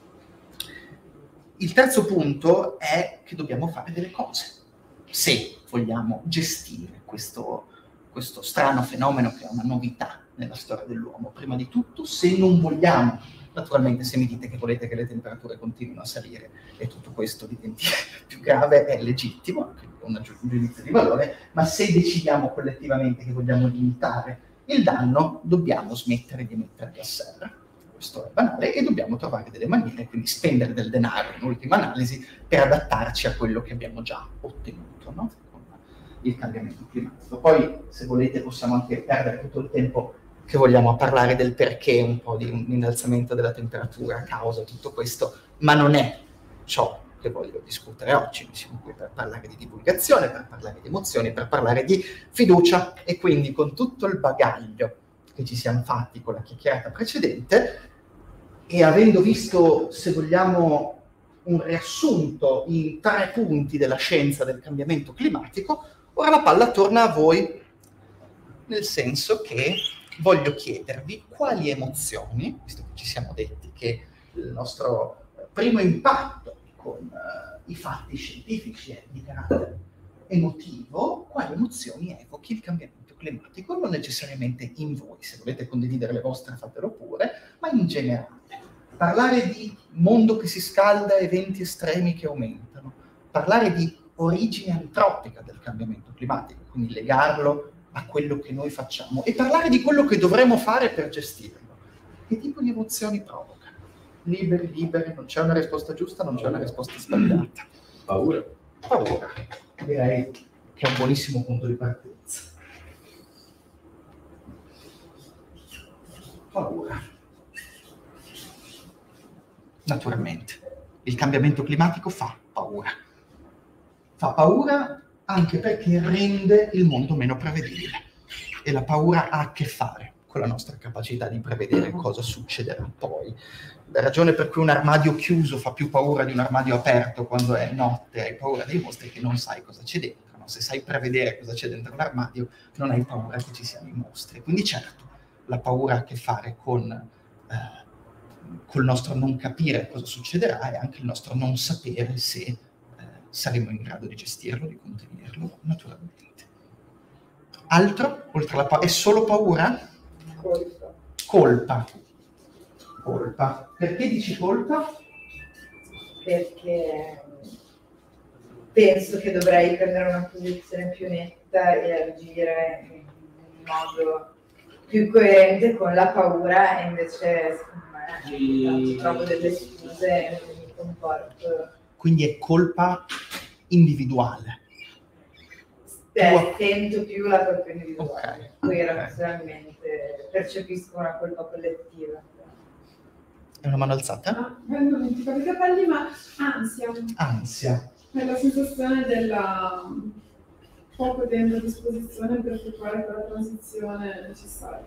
Il terzo punto è che dobbiamo fare delle cose, se vogliamo gestire questo, questo strano fenomeno che è una novità nella storia dell'uomo. Prima di tutto, se non vogliamo, naturalmente se mi dite che volete che le temperature continuino a salire e tutto questo diventi più grave, è legittimo, anche un giudizio di valore, ma se decidiamo collettivamente che vogliamo limitare il danno, dobbiamo smettere di emettere gas serra. Questo è banale, e dobbiamo trovare delle maniere, quindi spendere del denaro in ultima analisi per adattarci a quello che abbiamo già ottenuto, no? Con il cambiamento climatico. Poi, se volete, possiamo anche perdere tutto il tempo che vogliamo a parlare del perché un po' di un innalzamento della temperatura a causa di tutto questo, ma non è ciò che voglio discutere oggi. Noi siamo qui per parlare di divulgazione, per parlare di emozioni, per parlare di fiducia, e quindi con tutto il bagaglio che ci siamo fatti con la chiacchierata precedente, e avendo visto, se vogliamo, un riassunto in tre punti della scienza del cambiamento climatico, ora la palla torna a voi, nel senso che voglio chiedervi quali emozioni, visto che ci siamo detti che il nostro primo impatto con uh, i fatti scientifici è di carattere emotivo, quali emozioni evochi il cambiamento climatico, non necessariamente in voi, se volete condividere le vostre fatelo pure, ma in generale. Parlare di mondo che si scalda, eventi estremi che aumentano, parlare di origine antropica del cambiamento climatico, quindi legarlo a quello che noi facciamo, e parlare di quello che dovremmo fare per gestirlo. Che tipo di emozioni provoca? Liberi, liberi, non c'è una risposta giusta, non c'è una risposta sbagliata. Paura. Paura. Direi che è un buonissimo punto di partenza. Paura. Naturalmente, il cambiamento climatico fa paura. Fa paura anche perché rende il mondo meno prevedibile. E la paura ha a che fare con la nostra capacità di prevedere cosa succederà poi. La ragione per cui un armadio chiuso fa più paura di un armadio aperto quando è notte, hai paura dei mostri, che non sai cosa c'è dentro. No? Se sai prevedere cosa c'è dentro un armadio, non hai paura che ci siano i mostri. Quindi certo, la paura ha a che fare con, eh, col nostro non capire cosa succederà, e anche il nostro non sapere se eh, saremo in grado di gestirlo, di contenerlo, naturalmente. Altro? Oltre alla paura? È solo paura? Colpa. Colpa. Colpa. Perché dici colpa? Perché penso che dovrei prendere una posizione più netta e agire in un modo più coerente con la paura, e invece secondo me trovo delle scuse e mi comporto. Quindi è colpa individuale. Beh, sento più la colpa individuale, Okay. poi Okay. razionalmente percepisco una colpa collettiva. È una mano alzata? Ah, vengono in i capelli, ma ansia. Ansia. È la sensazione della, poco tempo a disposizione per effettuare quella transizione necessaria.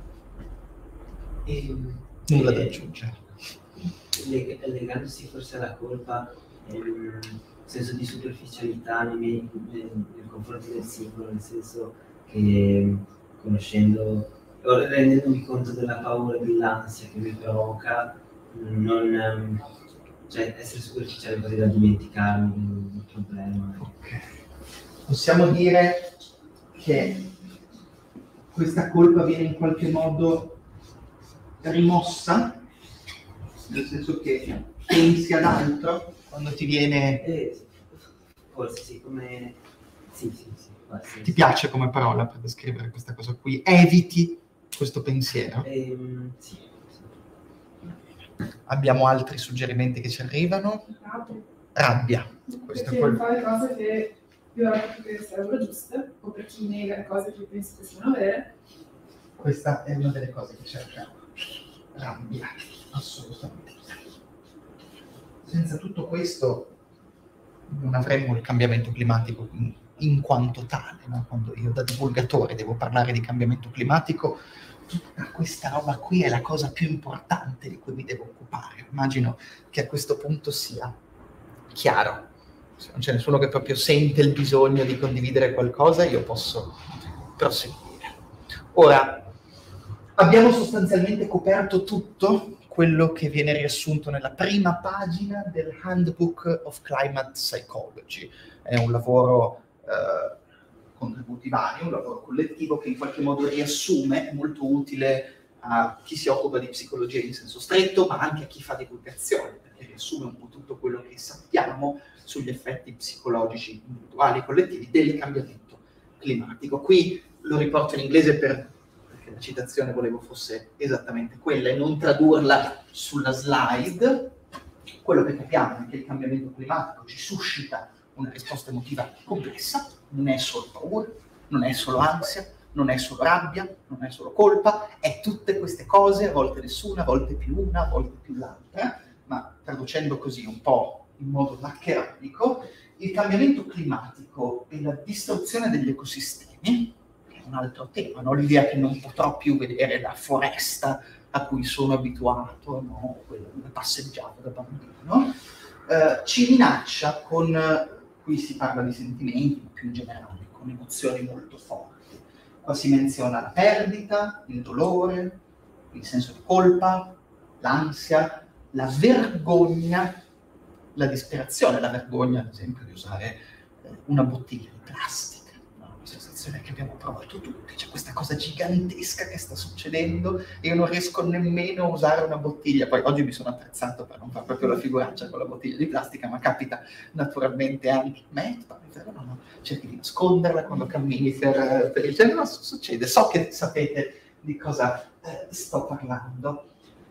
E, Nulla da e- aggiungere. leg- legandosi forse alla colpa e un senso di superficialità nei miei- nel, nel confronto del singolo, nel senso che conoscendo, o rendendomi conto della paura e dell'ansia che mi provoca, non, ehm, cioè essere superficiale così da dimenticarmi del problema. Ok. Possiamo dire che questa colpa viene in qualche modo rimossa, nel senso che pensi ad altro quando ti viene... Eh, forse sì, come... Sì, sì, sì. può essere, Ti sì. piace come parola per descrivere questa cosa qui? Eviti questo pensiero? Ehm, sì, sì. Abbiamo altri suggerimenti che ci arrivano? Rabbia. Rabbia. Questo è Perché quello. fare cose che io reputo che sarebbero giuste, o per chi nega le cose che penso che siano vere. Questa è una delle cose che cerchiamo. Rabbia, assolutamente. Senza tutto questo non avremmo il cambiamento climatico in, in quanto tale, no? Quando io da divulgatore devo parlare di cambiamento climatico, tutta questa roba qui è la cosa più importante di cui mi devo occupare. Immagino che a questo punto sia chiaro. Se non c'è nessuno che proprio sente il bisogno di condividere qualcosa, io posso proseguire. Ora, abbiamo sostanzialmente coperto tutto quello che viene riassunto nella prima pagina del Handbook of Climate Psychology. È un lavoro eh, contributivale, un lavoro collettivo che in qualche modo riassume, è molto utile a chi si occupa di psicologia in senso stretto, ma anche a chi fa divulgazione, perché riassume un po' tutto quello che sappiamo sugli effetti psicologici individuali e collettivi del cambiamento climatico. Qui lo riporto in inglese per la citazione volevo fosse esattamente quella e non tradurla sulla slide. Quello che capiamo è che il cambiamento climatico ci suscita una risposta emotiva complessa, non è solo paura, non è solo ansia, non è solo rabbia, non è solo colpa, è tutte queste cose, a volte nessuna, a volte più una, a volte più l'altra, ma traducendo così un po' in modo maccheronico, il cambiamento climatico e la distruzione degli ecosistemi, un altro tema, no? L'idea che non potrò più vedere la foresta a cui sono abituato, no? Quella dove passeggiavo da bambino, eh, ci minaccia con, qui si parla di sentimenti, ma più in generale, con emozioni molto forti. Qua si menziona la perdita, il dolore, il senso di colpa, l'ansia, la vergogna, la disperazione, la vergogna ad esempio di usare eh, una bottiglia di plastica. Sensazione che abbiamo provato tutti, c'è questa cosa gigantesca che sta succedendo e io non riesco nemmeno a usare una bottiglia. Poi oggi mi sono attrezzato per non fare proprio la figuraccia con la bottiglia di plastica, ma capita naturalmente anche a me, no, no, cerchi di nasconderla quando cammini per, per il genere, no, succede, so che sapete di cosa eh, sto parlando.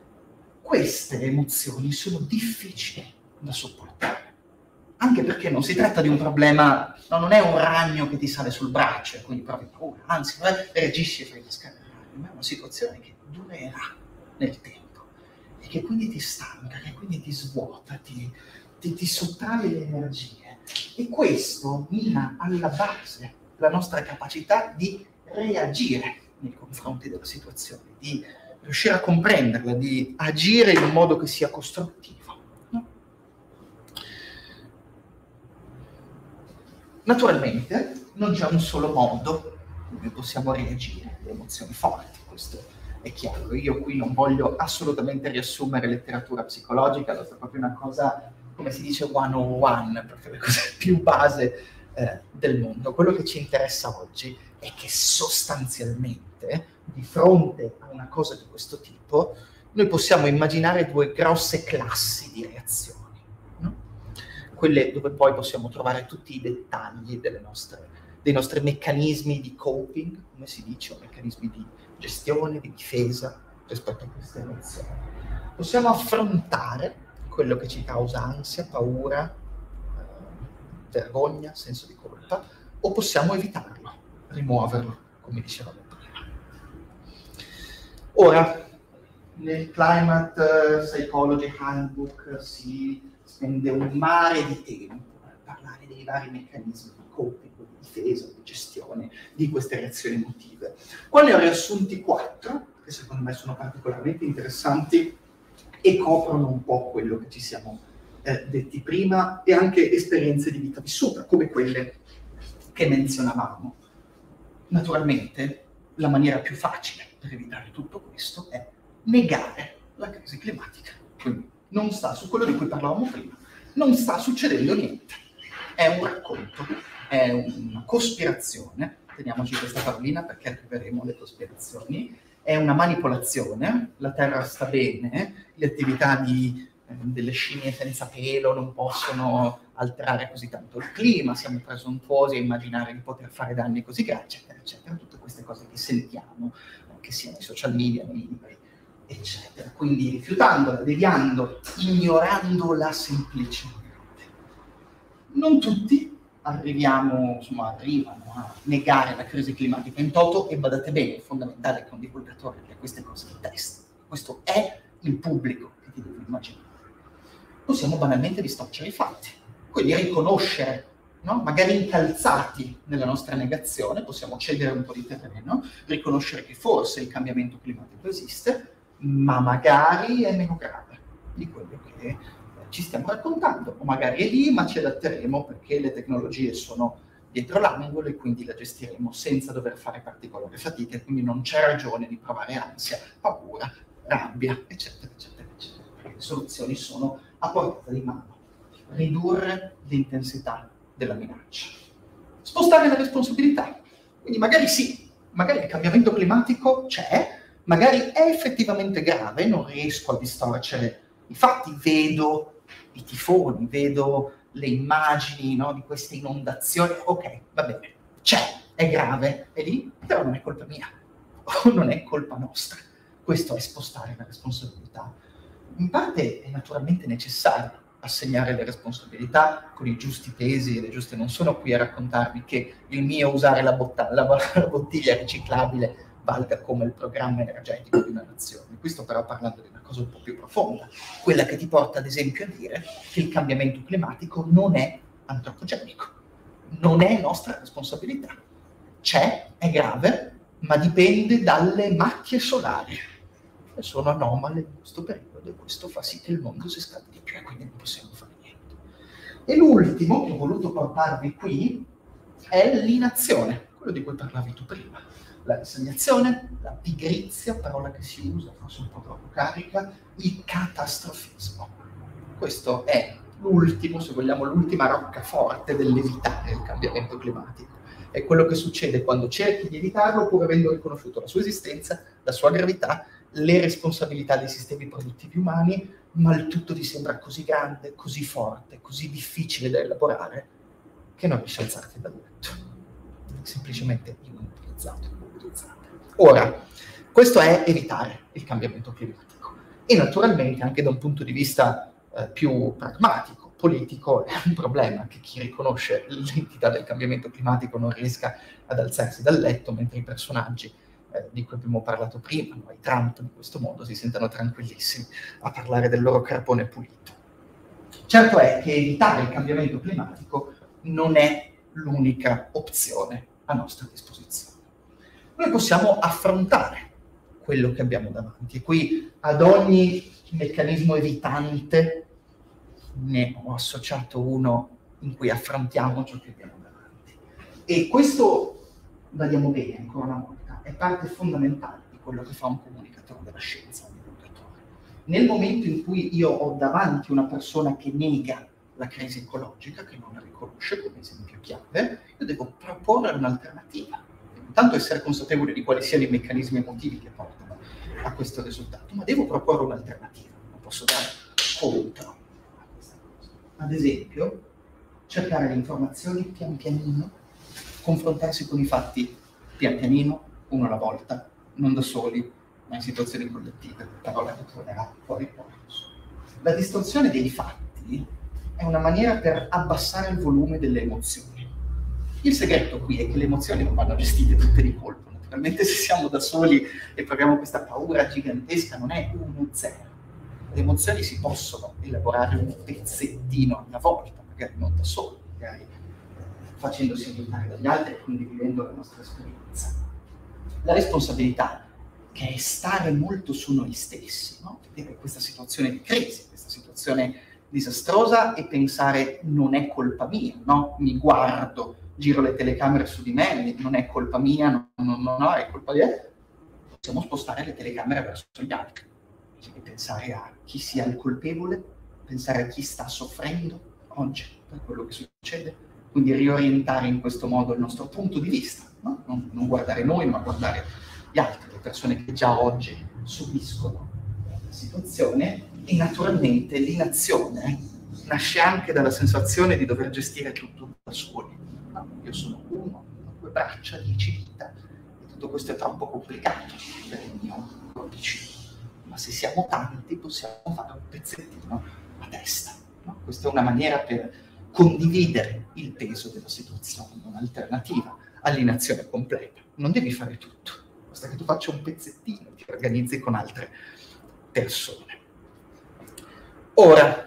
Queste emozioni sono difficili da sopportare. Anche perché non si tratta di un problema, no, non è un ragno che ti sale sul braccio, quindi provi paura, anzi, reagisci e fai cascare il ragno, ma è una situazione che durerà nel tempo e che quindi ti stanca, che quindi ti svuota, ti, ti, ti sottrae le energie. E questo mina alla base la nostra capacità di reagire nei confronti della situazione, di riuscire a comprenderla, di agire in un modo che sia costruttivo. Naturalmente non c'è un solo modo come possiamo reagire alle emozioni forti, questo è chiaro. Io qui non voglio assolutamente riassumere letteratura psicologica, è proprio una cosa, come si dice, one oh one, proprio le cose più base eh, del mondo. Quello che ci interessa oggi è che sostanzialmente, di fronte a una cosa di questo tipo, noi possiamo immaginare due grosse classi di reazioni. Quelle dove poi possiamo trovare tutti i dettagli delle nostre, dei nostri meccanismi di coping, come si dice, o meccanismi di gestione, di difesa rispetto a queste emozioni. Possiamo affrontare quello che ci causa ansia, paura, eh, vergogna, senso di colpa, o possiamo evitarlo, rimuoverlo, come dicevamo prima. Ora, nel Climate Psychology Handbook si spende un mare di tempo per parlare dei vari meccanismi di coping, di difesa, di gestione di queste reazioni emotive. Qua ne ho riassunti quattro, che secondo me sono particolarmente interessanti e coprono un po' quello che ci siamo eh, detti prima, e anche esperienze di vita vissuta, come quelle che menzionavamo. Naturalmente, la maniera più facile per evitare tutto questo è negare la crisi climatica. Quindi non sta, su quello di cui parlavamo prima, non sta succedendo niente. È un racconto, è una cospirazione, teniamoci questa parolina perché arriveremo alle cospirazioni, è una manipolazione, la Terra sta bene, le attività di, eh, delle scimmie senza pelo non possono alterare così tanto il clima, siamo presuntuosi a immaginare di poter fare danni così gravi, eccetera, eccetera, tutte queste cose che sentiamo, eh, che sia nei social media, nei libri, eccetera. Quindi rifiutandola, deviando, ignorandola semplicemente. Non tutti arriviamo, insomma, arrivano a negare la crisi climatica in toto, e badate bene, è fondamentale che un divulgatore abbia queste cose in testa. Questo è il pubblico che ti devi immaginare. Possiamo banalmente distorcere i fatti. Quindi riconoscere, no? Magari incalzati nella nostra negazione, possiamo cedere un po' di terreno, riconoscere che forse il cambiamento climatico esiste, ma magari è meno grave di quello che eh, ci stiamo raccontando, o magari è lì, ma ci adatteremo perché le tecnologie sono dietro l'angolo e quindi la gestiremo senza dover fare particolari fatiche, quindi non c'è ragione di provare ansia, paura, rabbia, eccetera, eccetera, eccetera. Le soluzioni sono a portata di mano. Ridurre l'intensità della minaccia. Spostare la responsabilità. Quindi magari sì, magari il cambiamento climatico c'è, magari è effettivamente grave, non riesco a distorcere i fatti, vedo i tifoni, vedo le immagini, no, di queste inondazioni, ok, va bene, c'è, è grave, è lì, però non è colpa mia, o non è colpa nostra. Questo è spostare la responsabilità. In parte è naturalmente necessario assegnare le responsabilità con i giusti pesi e le giuste. Non sono qui a raccontarvi che il mio usare la, botta, la, la bottiglia riciclabile valga come il programma energetico di una nazione. Qui sto però parlando di una cosa un po' più profonda, quella che ti porta ad esempio a dire che il cambiamento climatico non è antropogenico, non è nostra responsabilità. C'è, è grave, ma dipende dalle macchie solari, e sono anomale in questo periodo, e questo fa sì che il mondo si scaldi di più, e quindi non possiamo fare niente. E l'ultimo che ho voluto portarvi qui è l'inazione, quello di cui parlavi tu prima. La rassegnazione, la pigrizia, parola che si usa, forse un po' troppo carica, il catastrofismo. Questo è l'ultimo, se vogliamo, l'ultima roccaforte dell'evitare il cambiamento climatico. È quello che succede quando cerchi di evitarlo, oppure avendo riconosciuto la sua esistenza, la sua gravità, le responsabilità dei sistemi produttivi umani, ma il tutto ti sembra così grande, così forte, così difficile da elaborare, che non riesci a alzarti dal letto. Semplicemente inutilizzato. Ora, questo è evitare il cambiamento climatico. E naturalmente, anche da un punto di vista eh, più pragmatico, politico, è un problema che chi riconosce l'entità del cambiamento climatico non riesca ad alzarsi dal letto, mentre i personaggi eh, di cui abbiamo parlato prima, no, i Trump di questo mondo, si sentano tranquillissimi a parlare del loro carbone pulito. Certo è che evitare il cambiamento climatico non è l'unica opzione a nostra disposizione. Noi possiamo affrontare quello che abbiamo davanti, e qui ad ogni meccanismo evitante ne ho associato uno in cui affrontiamo ciò che abbiamo davanti. E questo, badiamo bene ancora una volta, è parte fondamentale di quello che fa un comunicatore della scienza, un divulgatore. Nel momento in cui io ho davanti una persona che nega la crisi ecologica, che non la riconosce come esempio chiave, io devo proporre un'alternativa. Intanto essere consapevole di quali siano i meccanismi emotivi che portano a questo risultato, ma devo proporre un'alternativa, non posso dare contro a questa cosa. Ad esempio, cercare le informazioni pian pianino, confrontarsi con i fatti pian pianino, uno alla volta, non da soli, ma in situazioni collettive, parola che troverà fuori fuori. La distorsione dei fatti è una maniera per abbassare il volume delle emozioni. Il segreto qui è che le emozioni non vanno gestite tutte di colpo. Naturalmente se siamo da soli e proviamo questa paura gigantesca non è uno zero. Le emozioni si possono elaborare un pezzettino alla volta, magari non da soli, magari facendosi aiutare dagli altri e condividendo la nostra esperienza. La responsabilità, che è stare molto su noi stessi, no? Vedere questa situazione di crisi, questa situazione disastrosa e pensare non è colpa mia, no? Mi guardo, giro le telecamere su di me, non è colpa mia, non, non, no, è colpa di... Possiamo spostare le telecamere verso gli altri, quindi pensare a chi sia il colpevole, pensare a chi sta soffrendo oggi per quello che succede, quindi riorientare in questo modo il nostro punto di vista, no? non, non guardare noi, ma guardare gli altri, le persone che già oggi subiscono la situazione. E naturalmente l'inazione nasce anche dalla sensazione di dover gestire tutto da soli. No? Io sono uno, ho due braccia, dieci dita, e tutto questo è troppo complicato per il mio codice. Ma se siamo tanti possiamo fare un pezzettino a testa. No? Questa è una maniera per condividere il peso della situazione, un'alternativa all'inazione completa. Non devi fare tutto, basta che tu faccia un pezzettino, ti organizzi con altre persone. Ora,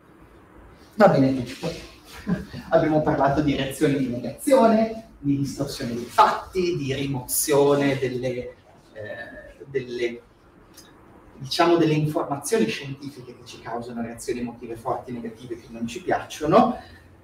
va bene tutto. Abbiamo parlato di reazioni di negazione, di distorsione dei fatti, di rimozione delle, eh, delle, diciamo, delle informazioni scientifiche che ci causano reazioni emotive forti negative che non ci piacciono.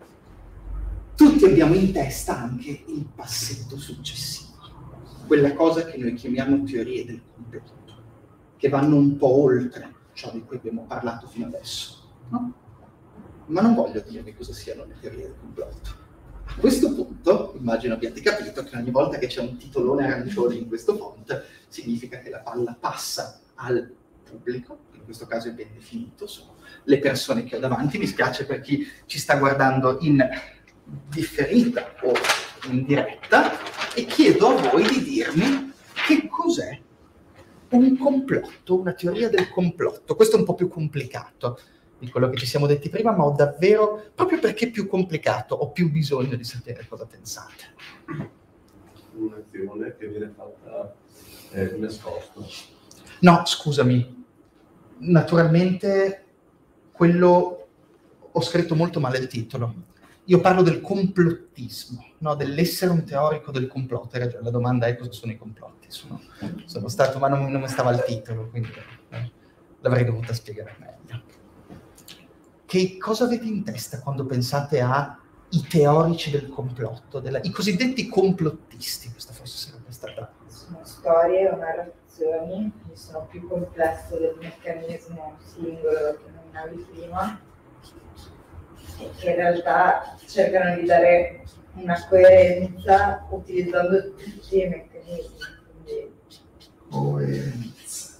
Tutti abbiamo in testa anche il passetto successivo, quella cosa che noi chiamiamo teorie del complotto, che vanno un po' oltre ciò di cui abbiamo parlato fino adesso, no? Ma non voglio dirvi cosa siano le teorie del complotto. A questo punto, immagino abbiate capito che ogni volta che c'è un titolone arancione in questo font, significa che la palla passa al pubblico, in questo caso è ben definito, sono le persone che ho davanti. Mi spiace per chi ci sta guardando in differita o in diretta, e chiedo a voi di dirmi che cos'è un complotto, una teoria del complotto. Questo è un po' più complicato di quello che ci siamo detti prima, ma ho davvero, proprio perché è più complicato, ho più bisogno di sapere cosa pensate. Un'azione che viene fatta eh, di nascosto. No, scusami. Naturalmente, quello... ho scritto molto male il titolo. Io parlo del complottismo, no? Dell'essere un teorico del complotto. Hai ragione, la domanda è cosa sono i complotti. Sono, sono stato, ma non, non mi stava al titolo, quindi eh, l'avrei dovuta spiegare meglio. Che cosa avete in testa quando pensate ai teorici del complotto, della, i cosiddetti complottisti? Questa forse sarebbe stata... Sono storie o narrazioni che sono più complesse del meccanismo singolo che nominavi prima, e che in realtà cercano di dare una coerenza utilizzando tutti i meccanismi. Quindi, coerenza.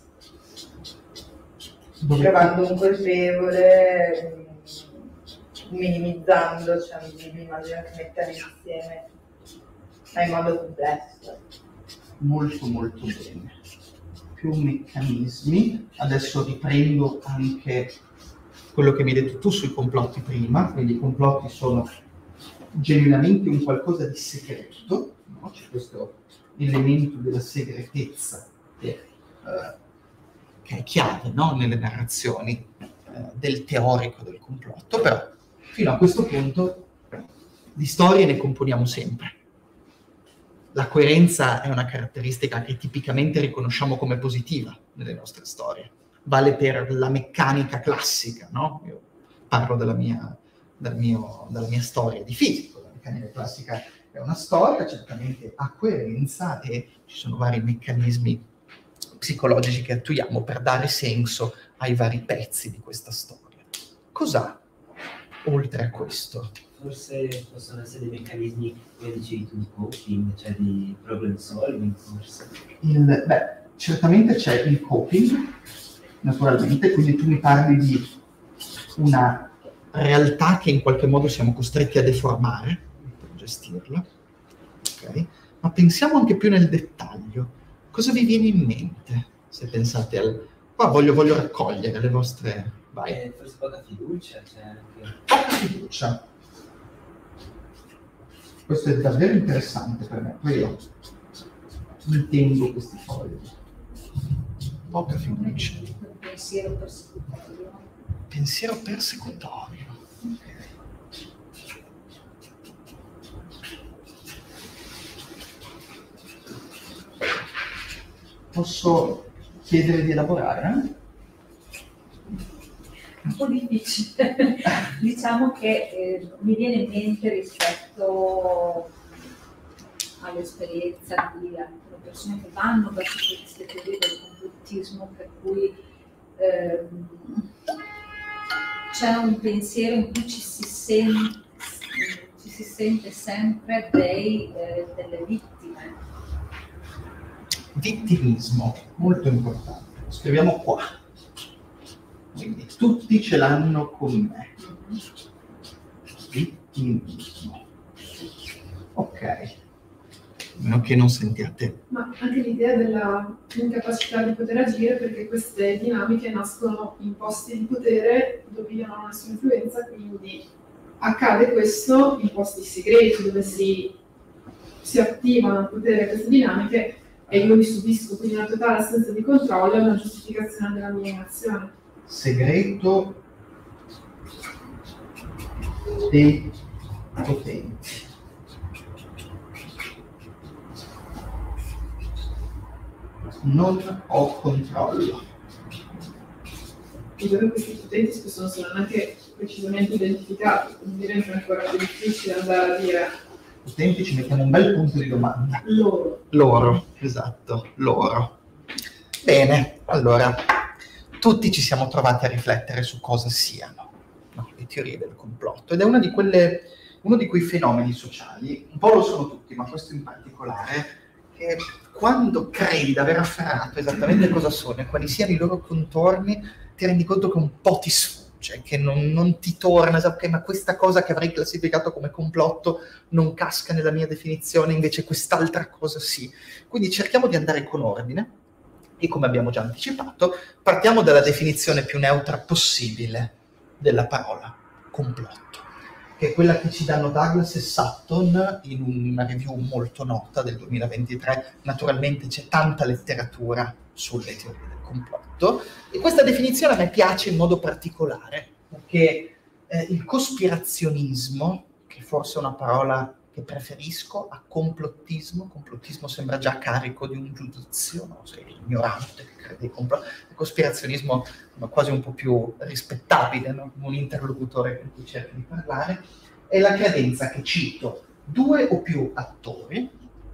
trovando un colpevole, minimizzando, cioè mi immagino che mettano insieme, ma in modo complesso. Molto molto bene. Più meccanismi. Adesso riprendo anche quello che mi hai detto tu sui complotti prima, quindi i complotti sono genuinamente un qualcosa di segreto, no? C'è questo elemento della segretezza che, uh, che è chiave, no? Nelle narrazioni uh, del teorico del complotto, però fino a questo punto di storie ne componiamo sempre. La coerenza è una caratteristica che tipicamente riconosciamo come positiva nelle nostre storie. Vale per la meccanica classica, no? Io parlo della mia, dal mio, dalla mia storia di fisico. La meccanica classica è una storia, certamente ha coerenza, e ci sono vari meccanismi psicologici che attuiamo per dare senso ai vari pezzi di questa storia. Cos'ha oltre a questo? Forse possono essere dei meccanismi, come dicevi tu, di coping, cioè di problem solving, forse. Il, beh, certamente c'è il coping, naturalmente, quindi tu mi parli di una realtà che in qualche modo siamo costretti a deformare per gestirla, ok? Ma pensiamo anche più nel dettaglio. Cosa vi viene in mente se pensate al... Qua voglio, voglio raccogliere le vostre... Vai. Eh, forse poca fiducia, cioè anche... Poca fiducia. Questo è davvero interessante per me. Poi io mi tengo questi fogli. Poca fiducia. Pensiero persecutorio. Pensiero persecutorio. posso chiedere di elaborare? Un po' difficile. Diciamo che eh, mi viene in mente rispetto all'esperienza di alcune persone che vanno verso queste teorie del complottismo, per cui ehm, c'è un pensiero in cui ci si sente, ci si sente sempre dei, eh, delle vittime. Vittimismo, molto importante. Lo scriviamo qua. Quindi tutti ce l'hanno con me. Vittimismo. Ok. A meno che non sentiate. Ma anche l'idea della incapacità di poter agire, perché queste dinamiche nascono in posti di potere dove io non ho nessuna influenza, quindi accade questo in posti segreti dove si, si attivano al potere queste dinamiche e io li subisco, quindi una totale assenza di controllo è una giustificazione della mia inazione. Segreto dei potenti. Non ho controllo. E dove questi potenti spesso non sono neanche precisamente identificati, quindi diventa ancora più difficile andare a dire Potenti, ci mettiamo un bel punto di domanda. loro. Loro, esatto, loro. Bene, allora, tutti ci siamo trovati a riflettere su cosa siano, no, le teorie del complotto, ed è una di quelle, uno di quei fenomeni sociali, un po' lo sono tutti, ma questo in particolare, che quando credi di aver afferrato esattamente cosa sono e quali siano i loro contorni, ti rendi conto che un po' ti sfugge, che non, non ti torna, ok, ma questa cosa che avrei classificato come complotto non casca nella mia definizione, invece quest'altra cosa sì. Quindi cerchiamo di andare con ordine e, come abbiamo già anticipato, partiamo dalla definizione più neutra possibile della parola complotto, che è quella che ci danno Douglas e Sutton in una review molto nota del duemilaventitré. Naturalmente c'è tanta letteratura sulle teorie del complotto, e questa definizione a me piace in modo particolare, perché eh, il cospirazionismo, che forse è una parola che preferisco a complottismo, complottismo sembra già carico di un giudizio, no? Sei ignorante che crede in complotto. Il cospirazionismo è quasi un po' più rispettabile, no? Un interlocutore con cui cerchi di parlare, è la credenza che, cito, due o più attori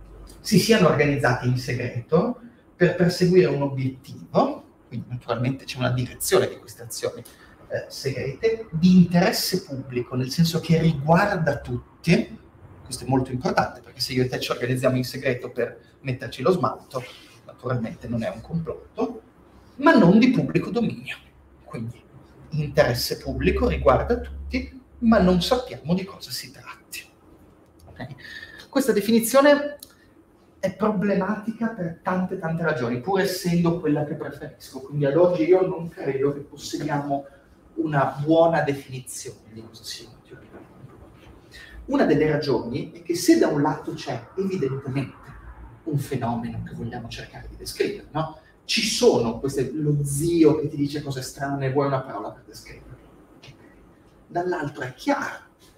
si siano organizzati in segreto per perseguire un obiettivo, quindi naturalmente c'è una direzione di queste azioni eh, segrete, di interesse pubblico, nel senso che riguarda tutti. Questo è molto importante, perché se io e te ci organizziamo in segreto per metterci lo smalto, naturalmente non è un complotto, ma non di pubblico dominio. Quindi interesse pubblico riguarda tutti, ma non sappiamo di cosa si tratti. Okay? Questa definizione è problematica per tante tante ragioni, pur essendo quella che preferisco. Quindi ad oggi io non credo che possediamo una buona definizione di cosa sia una teoria del complotto. Una delle ragioni è che se da un lato c'è evidentemente un fenomeno che vogliamo cercare di descrivere, no? Ci sono queste, lo zio che ti dice cose strane e vuoi una parola per descriverlo. Dall'altro è chiaro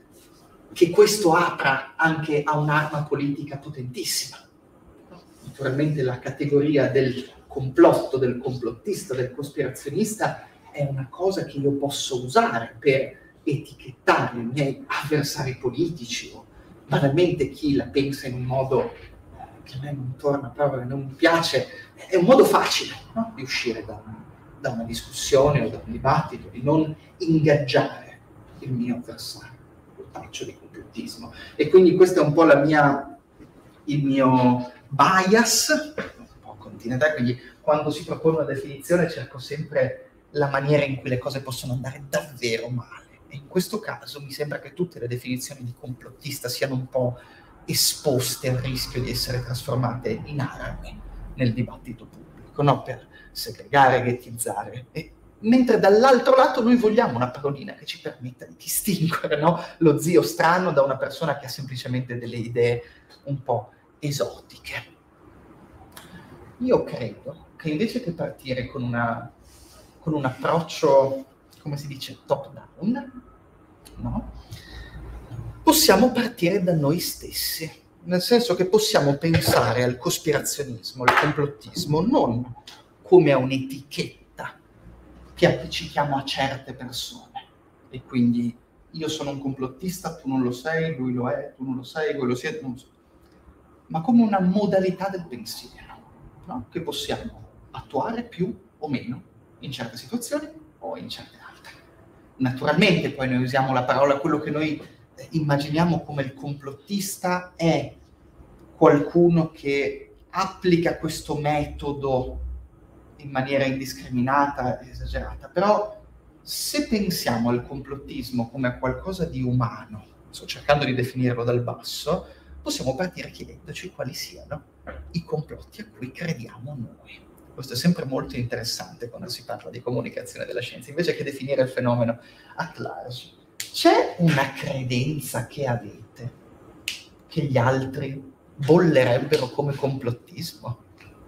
che questo apra anche a un'arma politica potentissima. Naturalmente la categoria del complotto, del complottista, del cospirazionista è una cosa che io posso usare per etichettare i miei avversari politici o banalmente chi la pensa in un modo che a me non torna proprio, non mi piace. È un modo facile, no? Di uscire da una, da una discussione o da un dibattito, di non ingaggiare il mio avversario. Lo faccio di complottismo. E quindi questo è un po' la mia, il mio bias, un po' continentale, quindi quando si propone una definizione cerco sempre la maniera in cui le cose possono andare davvero male. E in questo caso mi sembra che tutte le definizioni di complottista siano un po' esposte al rischio di essere trasformate in armi nel dibattito pubblico, no? Per segregare, ghettizzare. E, mentre dall'altro lato noi vogliamo una parolina che ci permetta di distinguere, no? Lo zio strano da una persona che ha semplicemente delle idee un po' esotiche. Io credo che invece che partire con, una, con un approccio, come si dice, top down, no? Possiamo partire da noi stessi, nel senso che possiamo pensare al cospirazionismo, al complottismo, non come a un'etichetta che appiccichiamo a certe persone. E quindi io sono un complottista, tu non lo sei, lui lo è, tu non lo sei, voi lo siete, non lo so. Ma come una modalità del pensiero, no? Che possiamo attuare più o meno in certe situazioni o in certe altre. Naturalmente poi noi usiamo la parola, quello che noi immaginiamo come il complottista è qualcuno che applica questo metodo in maniera indiscriminata e esagerata, però se pensiamo al complottismo come a qualcosa di umano, sto cercando di definirlo dal basso, possiamo partire chiedendoci quali siano i complotti a cui crediamo noi. Questo è sempre molto interessante quando si parla di comunicazione della scienza, invece che definire il fenomeno at large. C'è una credenza che avete che gli altri bollerebbero come complottismo?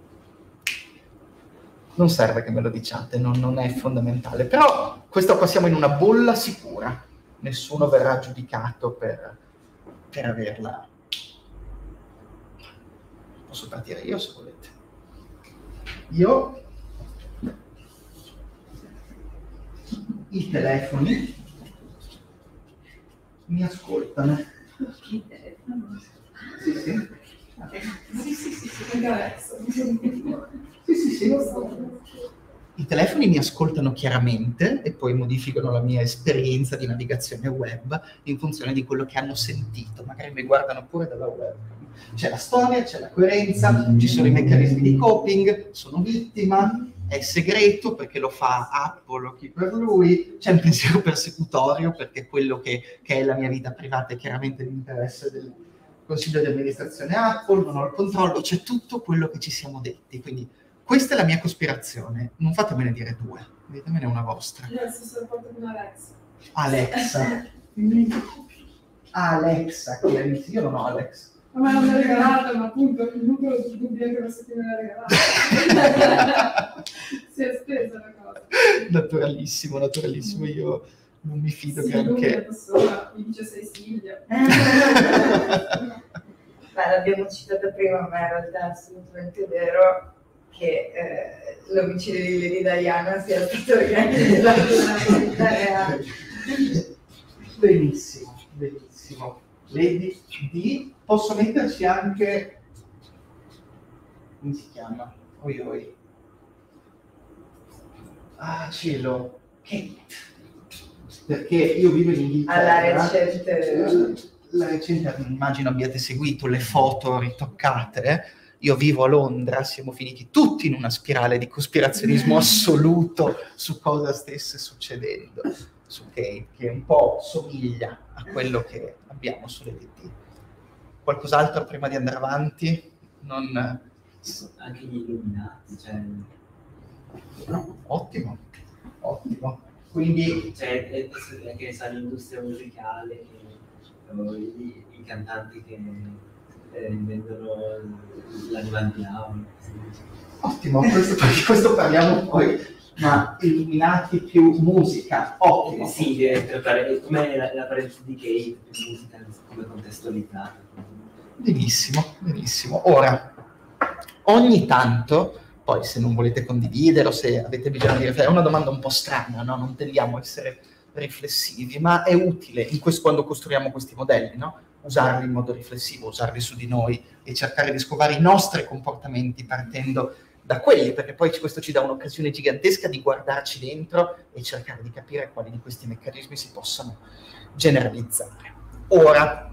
Non serve che me lo diciate, non, non è fondamentale, però questo qua siamo in una bolla sicura, nessuno verrà giudicato per, per averla. Posso partire io se volete. Io i telefoni mi ascoltano. Il telefono. Sì, sì. Sì, sì, sì, sì, anche adesso. Sì, sì, sì. I telefoni mi ascoltano chiaramente e poi modificano la mia esperienza di navigazione web in funzione di quello che hanno sentito. Magari mi guardano pure dalla web. C'è la storia, c'è la coerenza, ci sono i meccanismi di coping, sono vittima, è segreto perché lo fa Apple o chi per lui, c'è un pensiero persecutorio perché quello che, che è la mia vita privata è chiaramente l'interesse del consiglio di amministrazione Apple, non ho il controllo, c'è tutto quello che ci siamo detti. Quindi questa è la mia cospirazione, non fatemene dire due, ditemene una vostra. Io ho stesso rapporto con Alexa. Alexa. Alexa, chi è? Io non ho Alexa. Ma me l'hanno regalata, ma appunto il numero di dubbi anche per chi me l'ha regalata. Si è spesa la cosa. Naturalissimo, naturalissimo, io non mi fido sì, che anche... persona mi dice sei Silvia. Beh, l'abbiamo citato prima, ma in realtà è assolutamente vero che eh, l'omicidio di Lady Diana sia stato organizzato nella vita reale. Benissimo, benissimo. Lady D, posso metterci anche, come si chiama? Oi oi. Ah, cielo, Kate. Perché io vivo in Inghilterra. Alla recente... La recente, immagino abbiate seguito le foto ritoccate. Io vivo a Londra, siamo finiti tutti in una spirale di cospirazionismo assoluto su cosa stesse succedendo su Kate, che un po' somiglia a quello che abbiamo sulle D T. Qualcos'altro prima di andare avanti? Non... Anche gli illuminati, cioè... No, ottimo, ottimo. Quindi... Cioè, è, è che sa l'industria musicale, che, o i, i cantanti che eh, vendono l'anima diavolo. Ottimo, questo, di questo parliamo poi. Ma illuminati più musica, ottimo. Sì, è come la, la parenza di Kate, più musica come contestualizzata. Benissimo, benissimo. Ora, ogni tanto, poi se non volete condividere o se avete bisogno di riflettere, è una domanda un po' strana, no? Non tendiamo a essere riflessivi, ma è utile in questo, quando costruiamo questi modelli, no? Usarli in modo riflessivo, usarli su di noi e cercare di scovare i nostri comportamenti partendo da quelli, perché poi questo ci dà un'occasione gigantesca di guardarci dentro e cercare di capire quali di questi meccanismi si possano generalizzare. Ora,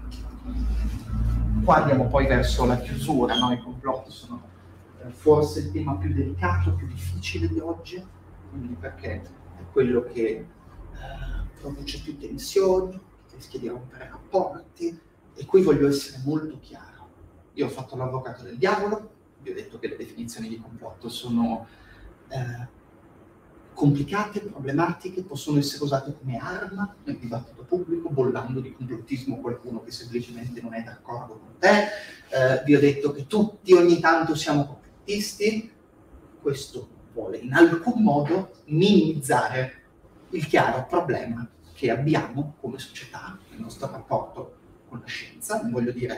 qua andiamo poi verso la chiusura, no? I complotti sono eh, forse il tema più delicato, più difficile di oggi, quindi perché è quello che eh, produce più tensioni, rischia di rompere rapporti, e qui voglio essere molto chiaro. Io ho fatto l'avvocato del diavolo, vi ho detto che le definizioni di complotto sono eh, complicate, problematiche, possono essere usate come arma nel dibattito pubblico, bollando di complottismo qualcuno che semplicemente non è d'accordo con te. Eh, vi ho detto che tutti ogni tanto siamo complottisti. Questo vuole in alcun modo minimizzare il chiaro problema che abbiamo come società nel nostro rapporto con la scienza. Non voglio dire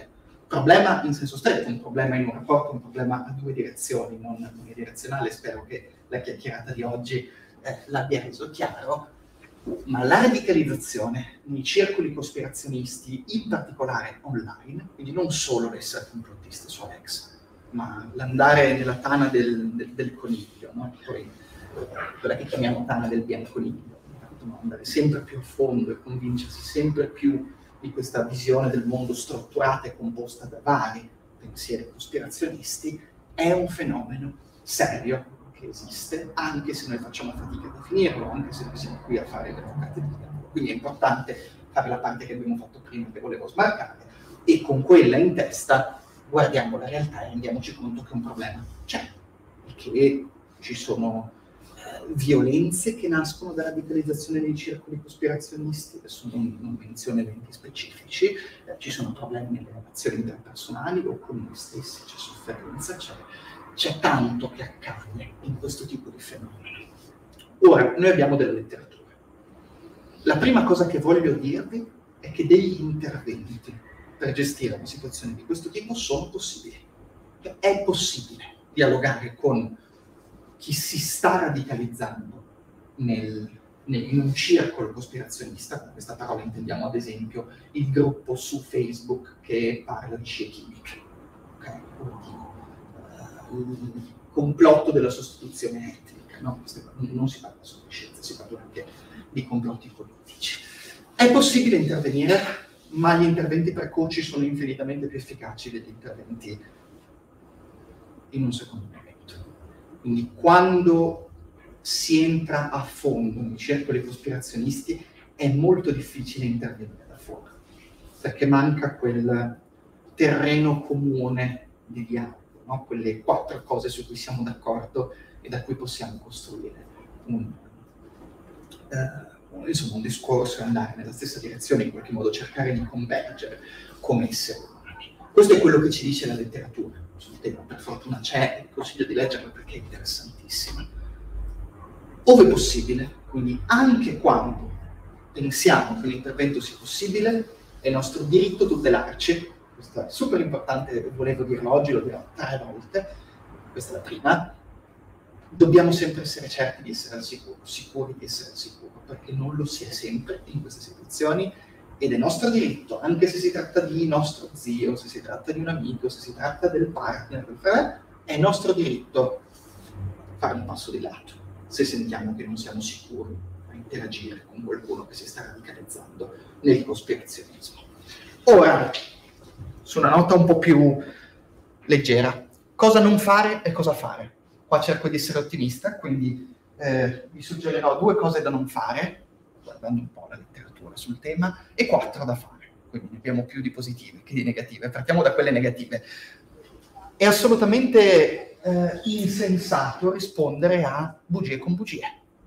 Problema in senso stretto, un problema in un rapporto, un problema a due direzioni, non unidirezionale. Spero che la chiacchierata di oggi eh, l'abbia reso chiaro, ma la radicalizzazione nei circoli cospirazionisti, in particolare online, quindi non solo l'essere complottista su Alexa, ma l'andare nella tana del, del, del coniglio, no? Poi, quella che chiamiamo tana del bianconiglio, no? Andare sempre più a fondo e convincersi sempre più di questa visione del mondo strutturata e composta da vari pensieri cospirazionisti, è un fenomeno serio che esiste, anche se noi facciamo fatica a definirlo, anche se noi siamo qui a fare le avvocate di diavolo. Quindi è importante fare la parte che abbiamo fatto prima, che volevo smarcare, e con quella in testa guardiamo la realtà e rendiamoci conto che un problema c'è, e che ci sono violenze che nascono da radicalizzazione nei circoli cospirazionisti, adesso non, non menziono eventi specifici, eh, ci sono problemi nelle relazioni interpersonali o con noi stessi, c'è sofferenza, c'è, c'è tanto che accade in questo tipo di fenomeni. Ora, noi abbiamo della letteratura. La prima cosa che voglio dirvi è che degli interventi per gestire una situazione di questo tipo sono possibili. È possibile dialogare con chi si sta radicalizzando nel, nel, in un circolo cospirazionista. Con questa parola intendiamo ad esempio il gruppo su Facebook che parla di scie chimiche, okay? uh, il complotto della sostituzione etnica, no? Non si parla solo di scienza, si parla anche di complotti politici. È possibile intervenire, ma gli interventi precoci sono infinitamente più efficaci degli interventi in un secondo momento. Quindi quando si entra a fondo nei circoli cospirazionisti è molto difficile intervenire da fuori, perché manca quel terreno comune di dialogo, no? Quelle quattro cose su cui siamo d'accordo e da cui possiamo costruire un, uh, insomma, un discorso e andare nella stessa direzione, in qualche modo cercare di convergere come esseri umani. Questo è quello che ci dice la letteratura sul tema. Per fortuna c'è, il consiglio di leggerlo perché è interessantissimo. Ove possibile, quindi anche quando pensiamo che l'intervento sia possibile, è nostro diritto tutelarci. Questo è super importante, volevo dirlo oggi, lo dirò tre volte, questa è la prima. Dobbiamo sempre essere certi di essere al sicuro, sicuri di essere al sicuro, perché non lo si è sempre in queste situazioni, ed è nostro diritto, anche se si tratta di nostro zio, se si tratta di un amico, se si tratta del partner, del fratello, è nostro diritto fare un passo di lato, se sentiamo che non siamo sicuri a interagire con qualcuno che si sta radicalizzando nel cospirazionismo. Ora, su una nota un po' più leggera, cosa non fare e cosa fare? Qua cerco di essere ottimista, quindi eh, vi suggerirò due cose da non fare, guardando un po' la letteratura sul tema, e quattro da fare. Quindi ne abbiamo più di positive che di negative. Partiamo da quelle negative. È assolutamente eh, insensato rispondere a bugie con bugie.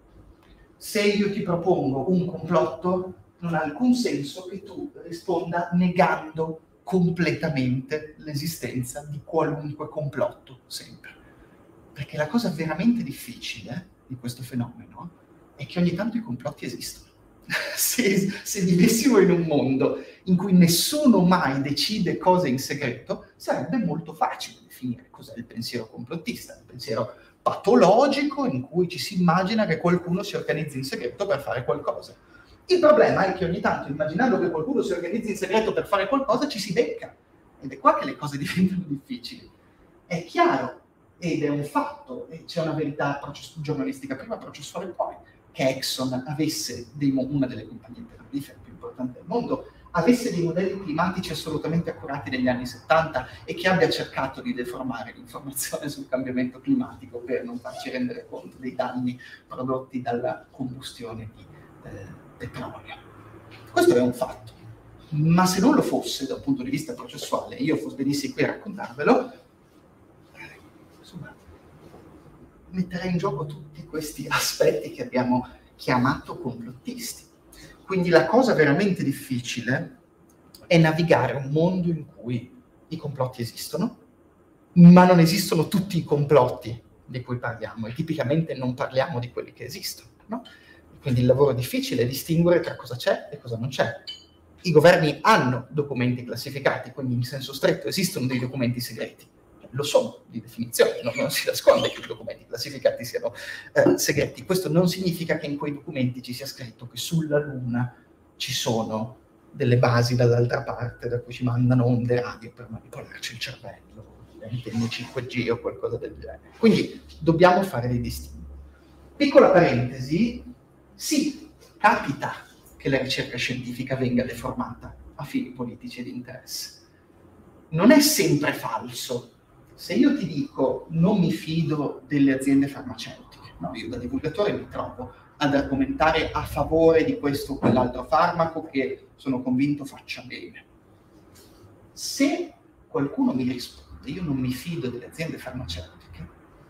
Se io ti propongo un complotto, non ha alcun senso che tu risponda negando completamente l'esistenza di qualunque complotto, sempre. Perché la cosa veramente difficile di questo fenomeno è che ogni tanto i complotti esistono. Se, se vivessimo in un mondo in cui nessuno mai decide cose in segreto, sarebbe molto facile definire cos'è il pensiero complottista, il pensiero patologico in cui ci si immagina che qualcuno si organizzi in segreto per fare qualcosa. Il problema è che ogni tanto, immaginando che qualcuno si organizzi in segreto per fare qualcosa, ci si becca. Ed è qua che le cose diventano difficili. È chiaro, ed è un fatto, e c'è una verità process- giornalistica prima, processuale poi, che Exxon avesse, dei, una delle compagnie petrolifere più importanti del mondo, avesse dei modelli climatici assolutamente accurati negli anni settanta e che abbia cercato di deformare l'informazione sul cambiamento climatico per non farci rendere conto dei danni prodotti dalla combustione di eh, petrolio. Questo è un fatto. Ma se non lo fosse, da un punto di vista processuale, io fossi benissi qui a raccontarvelo, insomma, metterei in gioco tutti questi aspetti che abbiamo chiamato complottisti. Quindi la cosa veramente difficile è navigare un mondo in cui i complotti esistono, ma non esistono tutti i complotti di cui parliamo, e tipicamente non parliamo di quelli che esistono, no? Quindi il lavoro difficile è distinguere tra cosa c'è e cosa non c'è. I governi hanno documenti classificati, quindi in senso stretto esistono dei documenti segreti. Lo sono, di definizione, no? Non si nasconde che i documenti classificati siano eh, segreti. Questo non significa che in quei documenti ci sia scritto che sulla Luna ci sono delle basi dall'altra parte da cui ci mandano onde radio per manipolarci il cervello, antenne cinque G o qualcosa del genere. Quindi dobbiamo fare dei distinguo. Piccola parentesi, sì, capita che la ricerca scientifica venga deformata a fini politici e di interesse. Non è sempre falso. Se io ti dico non mi fido delle aziende farmaceutiche, no, io da divulgatore mi trovo ad argomentare a favore di questo o quell'altro farmaco che sono convinto faccia bene. Se qualcuno mi risponde io non mi fido delle aziende farmaceutiche,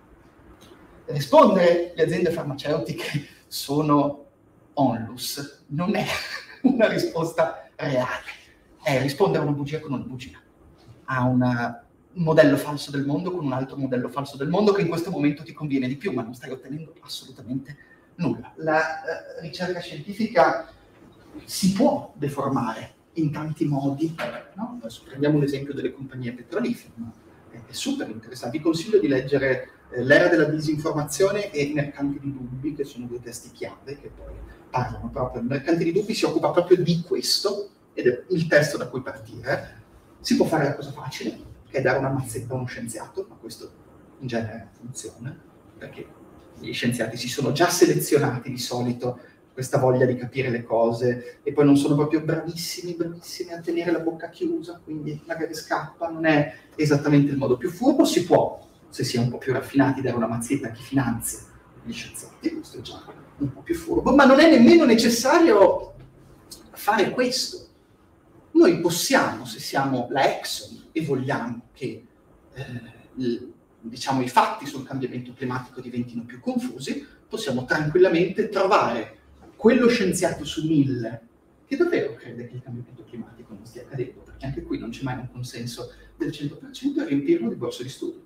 rispondere le aziende farmaceutiche sono onlus non è una risposta reale, è rispondere a una bugia con una bugia, a una un modello falso del mondo con un altro modello falso del mondo che in questo momento ti conviene di più, ma non stai ottenendo assolutamente nulla. La uh, ricerca scientifica si può deformare in tanti modi, no? Adesso prendiamo l'esempio delle compagnie petrolifere, no? È super interessante. Vi consiglio di leggere eh, L'era della disinformazione e I mercanti di dubbi, che sono due testi chiave che poi parlano proprio. I mercanti di dubbi si occupa proprio di questo, ed è il testo da cui partire. Si può fare la cosa facile, che è dare una mazzetta a uno scienziato, ma questo in genere funziona, perché gli scienziati si sono già selezionati di solito questa voglia di capire le cose, e poi non sono proprio bravissimi, bravissimi a tenere la bocca chiusa, quindi magari scappa, non è esattamente il modo più furbo. Si può, se si è un po' più raffinati, dare una mazzetta a chi finanzia gli scienziati, questo è già un po' più furbo, ma non è nemmeno necessario fare questo. Noi possiamo, se siamo la Exxon, e vogliamo che eh, il, diciamo, i fatti sul cambiamento climatico diventino più confusi, possiamo tranquillamente trovare quello scienziato su mille che davvero crede che il cambiamento climatico non stia accadendo, perché anche qui non c'è mai un consenso del cento per cento, e riempirlo di borse di studio.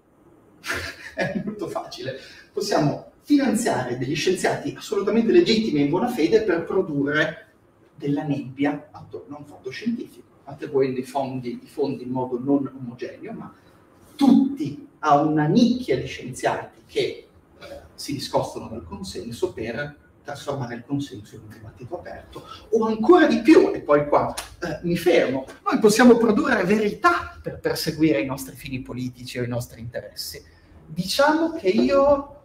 È molto facile. Possiamo finanziare degli scienziati assolutamente legittimi e in buona fede per produrre della nebbia attorno a un fatto scientifico, attribuendo i fondi, i fondi in modo non omogeneo, ma tutti a una nicchia di scienziati che eh, si discostano dal consenso per trasformare il consenso in un dibattito aperto, o ancora di più, e poi qua eh, mi fermo, noi possiamo produrre verità per perseguire i nostri fini politici o i nostri interessi. Diciamo che io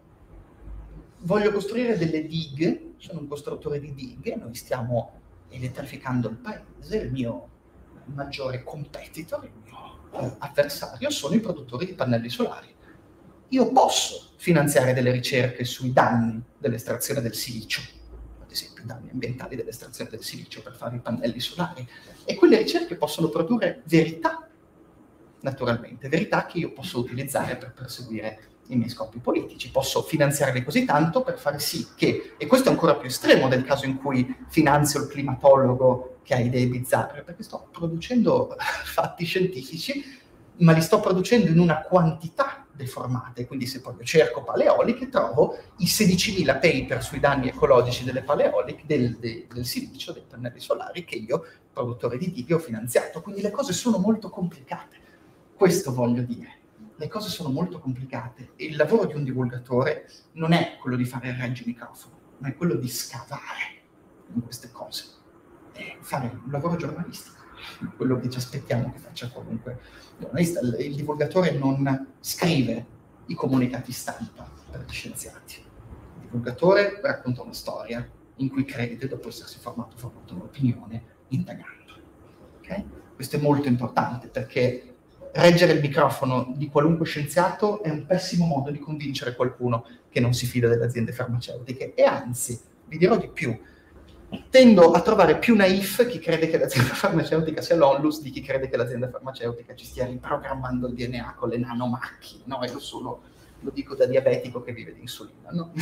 voglio costruire delle dighe, sono un costruttore di dighe, noi stiamo elettrificando il paese, il mio maggiore competitor, il mio eh, avversario, sono i produttori di pannelli solari. Io posso finanziare delle ricerche sui danni dell'estrazione del silicio, ad esempio i danni ambientali dell'estrazione del silicio per fare i pannelli solari, e quelle ricerche possono produrre verità, naturalmente, verità che io posso utilizzare per perseguire i miei scopi politici. Posso finanziarli così tanto per fare sì che, e questo è ancora più estremo nel caso in cui finanzio il climatologo che ha idee bizzarre, perché sto producendo fatti scientifici, ma li sto producendo in una quantità deformate, quindi se poi io cerco paleoliche trovo i sedicimila paper sui danni ecologici delle paleoliche, del, del, del silicio, dei pannelli solari, che io, produttore di dighe, ho finanziato. Quindi le cose sono molto complicate, questo voglio dire. Le cose sono molto complicate e il lavoro di un divulgatore non è quello di fare il reggimicrofono, ma è quello di scavare in queste cose, è fare un lavoro giornalistico, quello che ci aspettiamo che faccia qualunque giornalista. Il divulgatore non scrive i comunicati stampa per gli scienziati, il divulgatore racconta una storia in cui crede dopo essersi formato, formato un'opinione indagando. Okay? Questo è molto importante, perché reggere il microfono di qualunque scienziato è un pessimo modo di convincere qualcuno che non si fida delle aziende farmaceutiche, e anzi, vi dirò di più, tendo a trovare più naif chi crede che l'azienda farmaceutica sia l'onlus di chi crede che l'azienda farmaceutica ci stia riprogrammando il D N A con le nanomacchine, no? Io solo lo dico da diabetico che vive di insulina, no?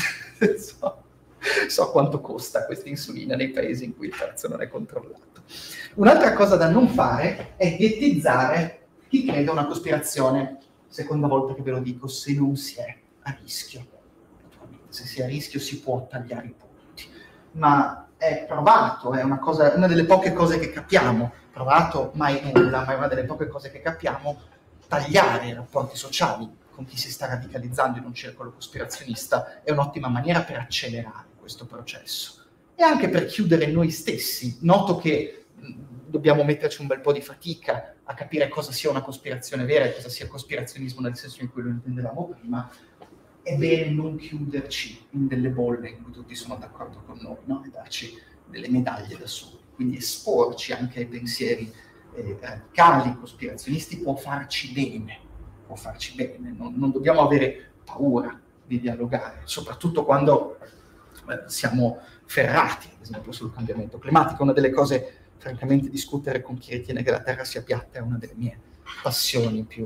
so, so quanto costa questa insulina nei paesi in cui il prezzo non è controllato. Un'altra cosa da non fare è ghettizzare chi crede a una cospirazione. Seconda volta che ve lo dico, se non si è a rischio. Naturalmente, se si è a rischio si può tagliare i punti. Ma è provato, è una, cosa, una delle poche cose che capiamo, provato mai nulla, ma è una delle poche cose che capiamo, tagliare i rapporti sociali con chi si sta radicalizzando in un circolo cospirazionista è un'ottima maniera per accelerare questo processo e anche per chiudere noi stessi. Noto che mh, dobbiamo metterci un bel po' di fatica a capire cosa sia una cospirazione vera e cosa sia cospirazionismo nel senso in cui lo intendevamo prima. È bene non chiuderci in delle bolle in cui tutti sono d'accordo con noi, no? E darci delle medaglie da soli. Quindi esporci anche ai pensieri eh, radicali, cospirazionisti, può farci bene, può farci bene. Non, non dobbiamo avere paura di dialogare, soprattutto quando eh, siamo ferrati, ad esempio sul cambiamento climatico. Una delle cose, francamente, discutere con chi ritiene che la Terra sia piatta è una delle mie passioni più,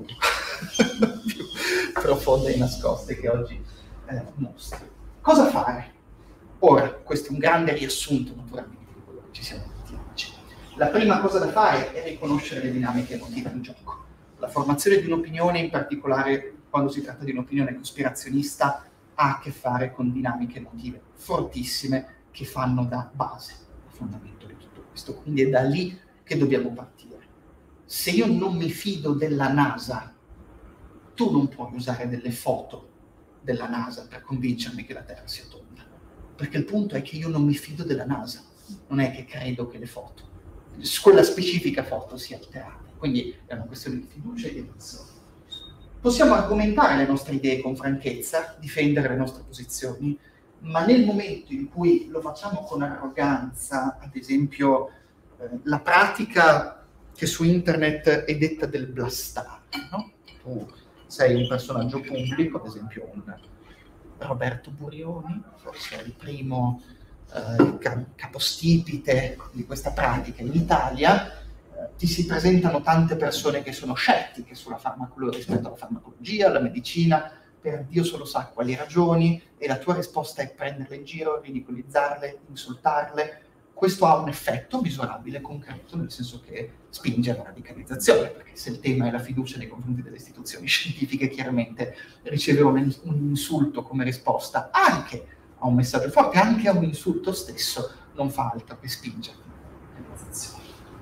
più profonde e nascoste che oggi eh, mostro. Cosa fare? Ora, questo è un grande riassunto, naturalmente, di quello che ci siamo detti oggi. La prima cosa da fare è riconoscere le dinamiche emotive in gioco. La formazione di un'opinione, in particolare quando si tratta di un'opinione cospirazionista, ha a che fare con dinamiche emotive fortissime che fanno da base, da fondamento di tutto questo. Quindi è da lì che dobbiamo partire. Se io non mi fido della NASA, tu non puoi usare delle foto della NASA per convincermi che la Terra sia tonda. Perché il punto è che io non mi fido della NASA, non è che credo che le foto, quella specifica foto sia alterata. Quindi è una questione di fiducia e di emozione. Possiamo argomentare le nostre idee con franchezza, difendere le nostre posizioni, ma nel momento in cui lo facciamo con arroganza, ad esempio eh, la pratica che su internet è detta del blastare, no? Tu sei un personaggio pubblico, ad esempio un Roberto Burioni, forse è il primo eh, capostipite di questa pratica in Italia. Eh, ti si presentano tante persone che sono scettiche sulla farmacologia, rispetto alla farmacologia, alla medicina, per Dio solo sa quali ragioni, e la tua risposta è prenderle in giro, ridicolizzarle, insultarle. Questo ha un effetto misurabile, concreto, nel senso che spinge alla radicalizzazione, perché se il tema è la fiducia nei confronti delle istituzioni scientifiche, chiaramente ricevere un, un insulto come risposta anche a un messaggio forte, anche a un insulto stesso, non fa altro che spingere alla radicalizzazione.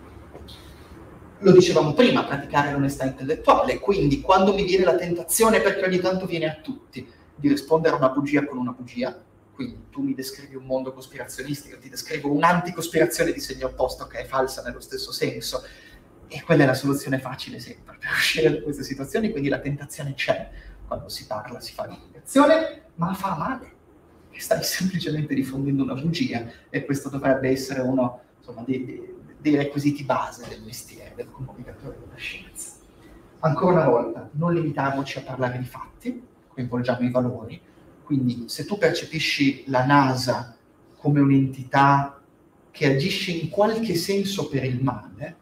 Lo dicevamo prima, praticare l'onestà intellettuale, quindi quando mi viene la tentazione, perché ogni tanto viene a tutti, di rispondere a una bugia con una bugia, quindi tu mi descrivi un mondo cospirazionistico, io ti descrivo un'anticospirazione di segno opposto che è falsa nello stesso senso, e quella è la soluzione facile sempre per uscire da queste situazioni, quindi la tentazione c'è, quando si parla si fa divulgazione, ma fa male, che stai semplicemente diffondendo una bugia, e questo dovrebbe essere uno, insomma, dei, dei, dei requisiti base del mestiere, del comunicatore della scienza. Ancora una volta, non limitiamoci a parlare di fatti, coinvolgiamo i valori. Quindi se tu percepisci la NASA come un'entità che agisce in qualche senso per il male,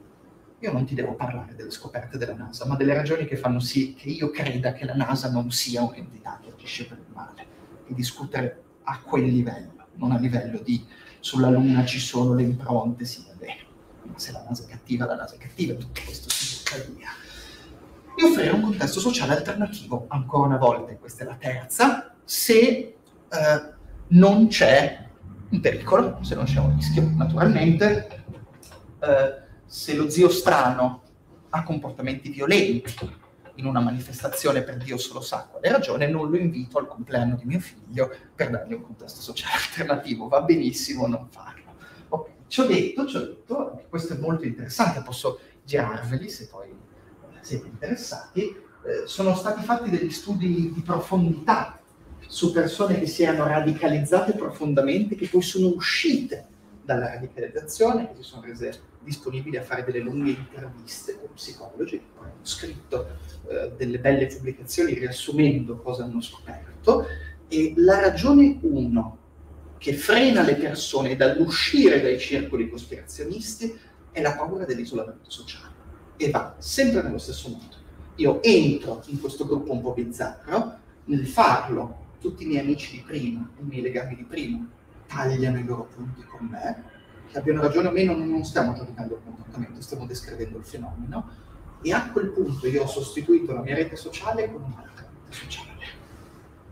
io non ti devo parlare delle scoperte della NASA, ma delle ragioni che fanno sì che io creda che la NASA non sia un'entità che agisce per il male, e discutere a quel livello, non a livello di sulla Luna ci sono le impronte, sì, va bene, ma se la NASA è cattiva, la NASA è cattiva, tutto questo si butta via. E offrire un contesto sociale alternativo, ancora una volta, e questa è la terza, se eh, non c'è un pericolo, se non c'è un rischio, naturalmente, eh, se lo zio strano ha comportamenti violenti in una manifestazione, per Dio solo sa quale ragione, non lo invito al compleanno di mio figlio per dargli un contesto sociale alternativo, va benissimo non farlo. Ok, ci ho detto, ci ho detto, questo è molto interessante, posso girarveli se poi siete interessati. Eh, sono stati fatti degli studi di profondità su persone che si erano radicalizzate profondamente, che poi sono uscite dalla radicalizzazione, che si sono rese disponibili a fare delle lunghe interviste con psicologi, che poi hanno scritto eh, delle belle pubblicazioni riassumendo cosa hanno scoperto. E la ragione uno che frena le persone dall'uscire dai circoli cospirazionisti è la paura dell'isolamento sociale, e va sempre nello stesso modo. Io entro in questo gruppo un po' bizzarro, nel farlo tutti i miei amici di prima, i miei legami di prima, tagliano i loro punti con me, che abbiano ragione o meno non stiamo giudicando il comportamento, stiamo descrivendo il fenomeno, e a quel punto io ho sostituito la mia rete sociale con un'altra rete sociale.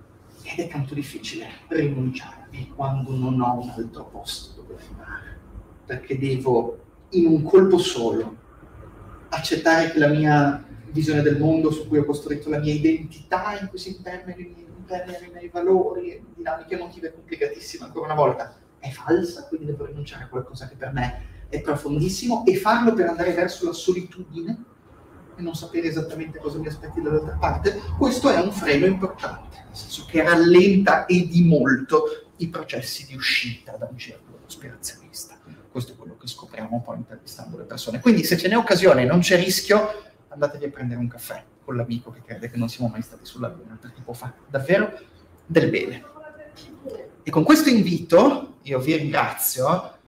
ed è tanto difficile rinunciarvi quando non ho un altro posto dove fare, perché devo in un colpo solo accettare che la mia visione del mondo, su cui ho costruito la mia identità, in cui si impermeano i miei valori, dinamiche emotive complicatissime ancora una volta, è falsa, quindi devo rinunciare a qualcosa che per me è profondissimo e farlo per andare verso la solitudine e non sapere esattamente cosa mi aspetti dall'altra parte. Questo è un freno importante, nel senso che rallenta e di molto i processi di uscita da un circolo cospirazionista. Questo è quello che scopriamo poi intervistando le persone. Quindi se ce n'è occasione e non c'è rischio, andatevi a prendere un caffè con l'amico che crede che non siamo mai stati sulla Luna, perché può fare davvero del bene. E con questo invito io vi ringrazio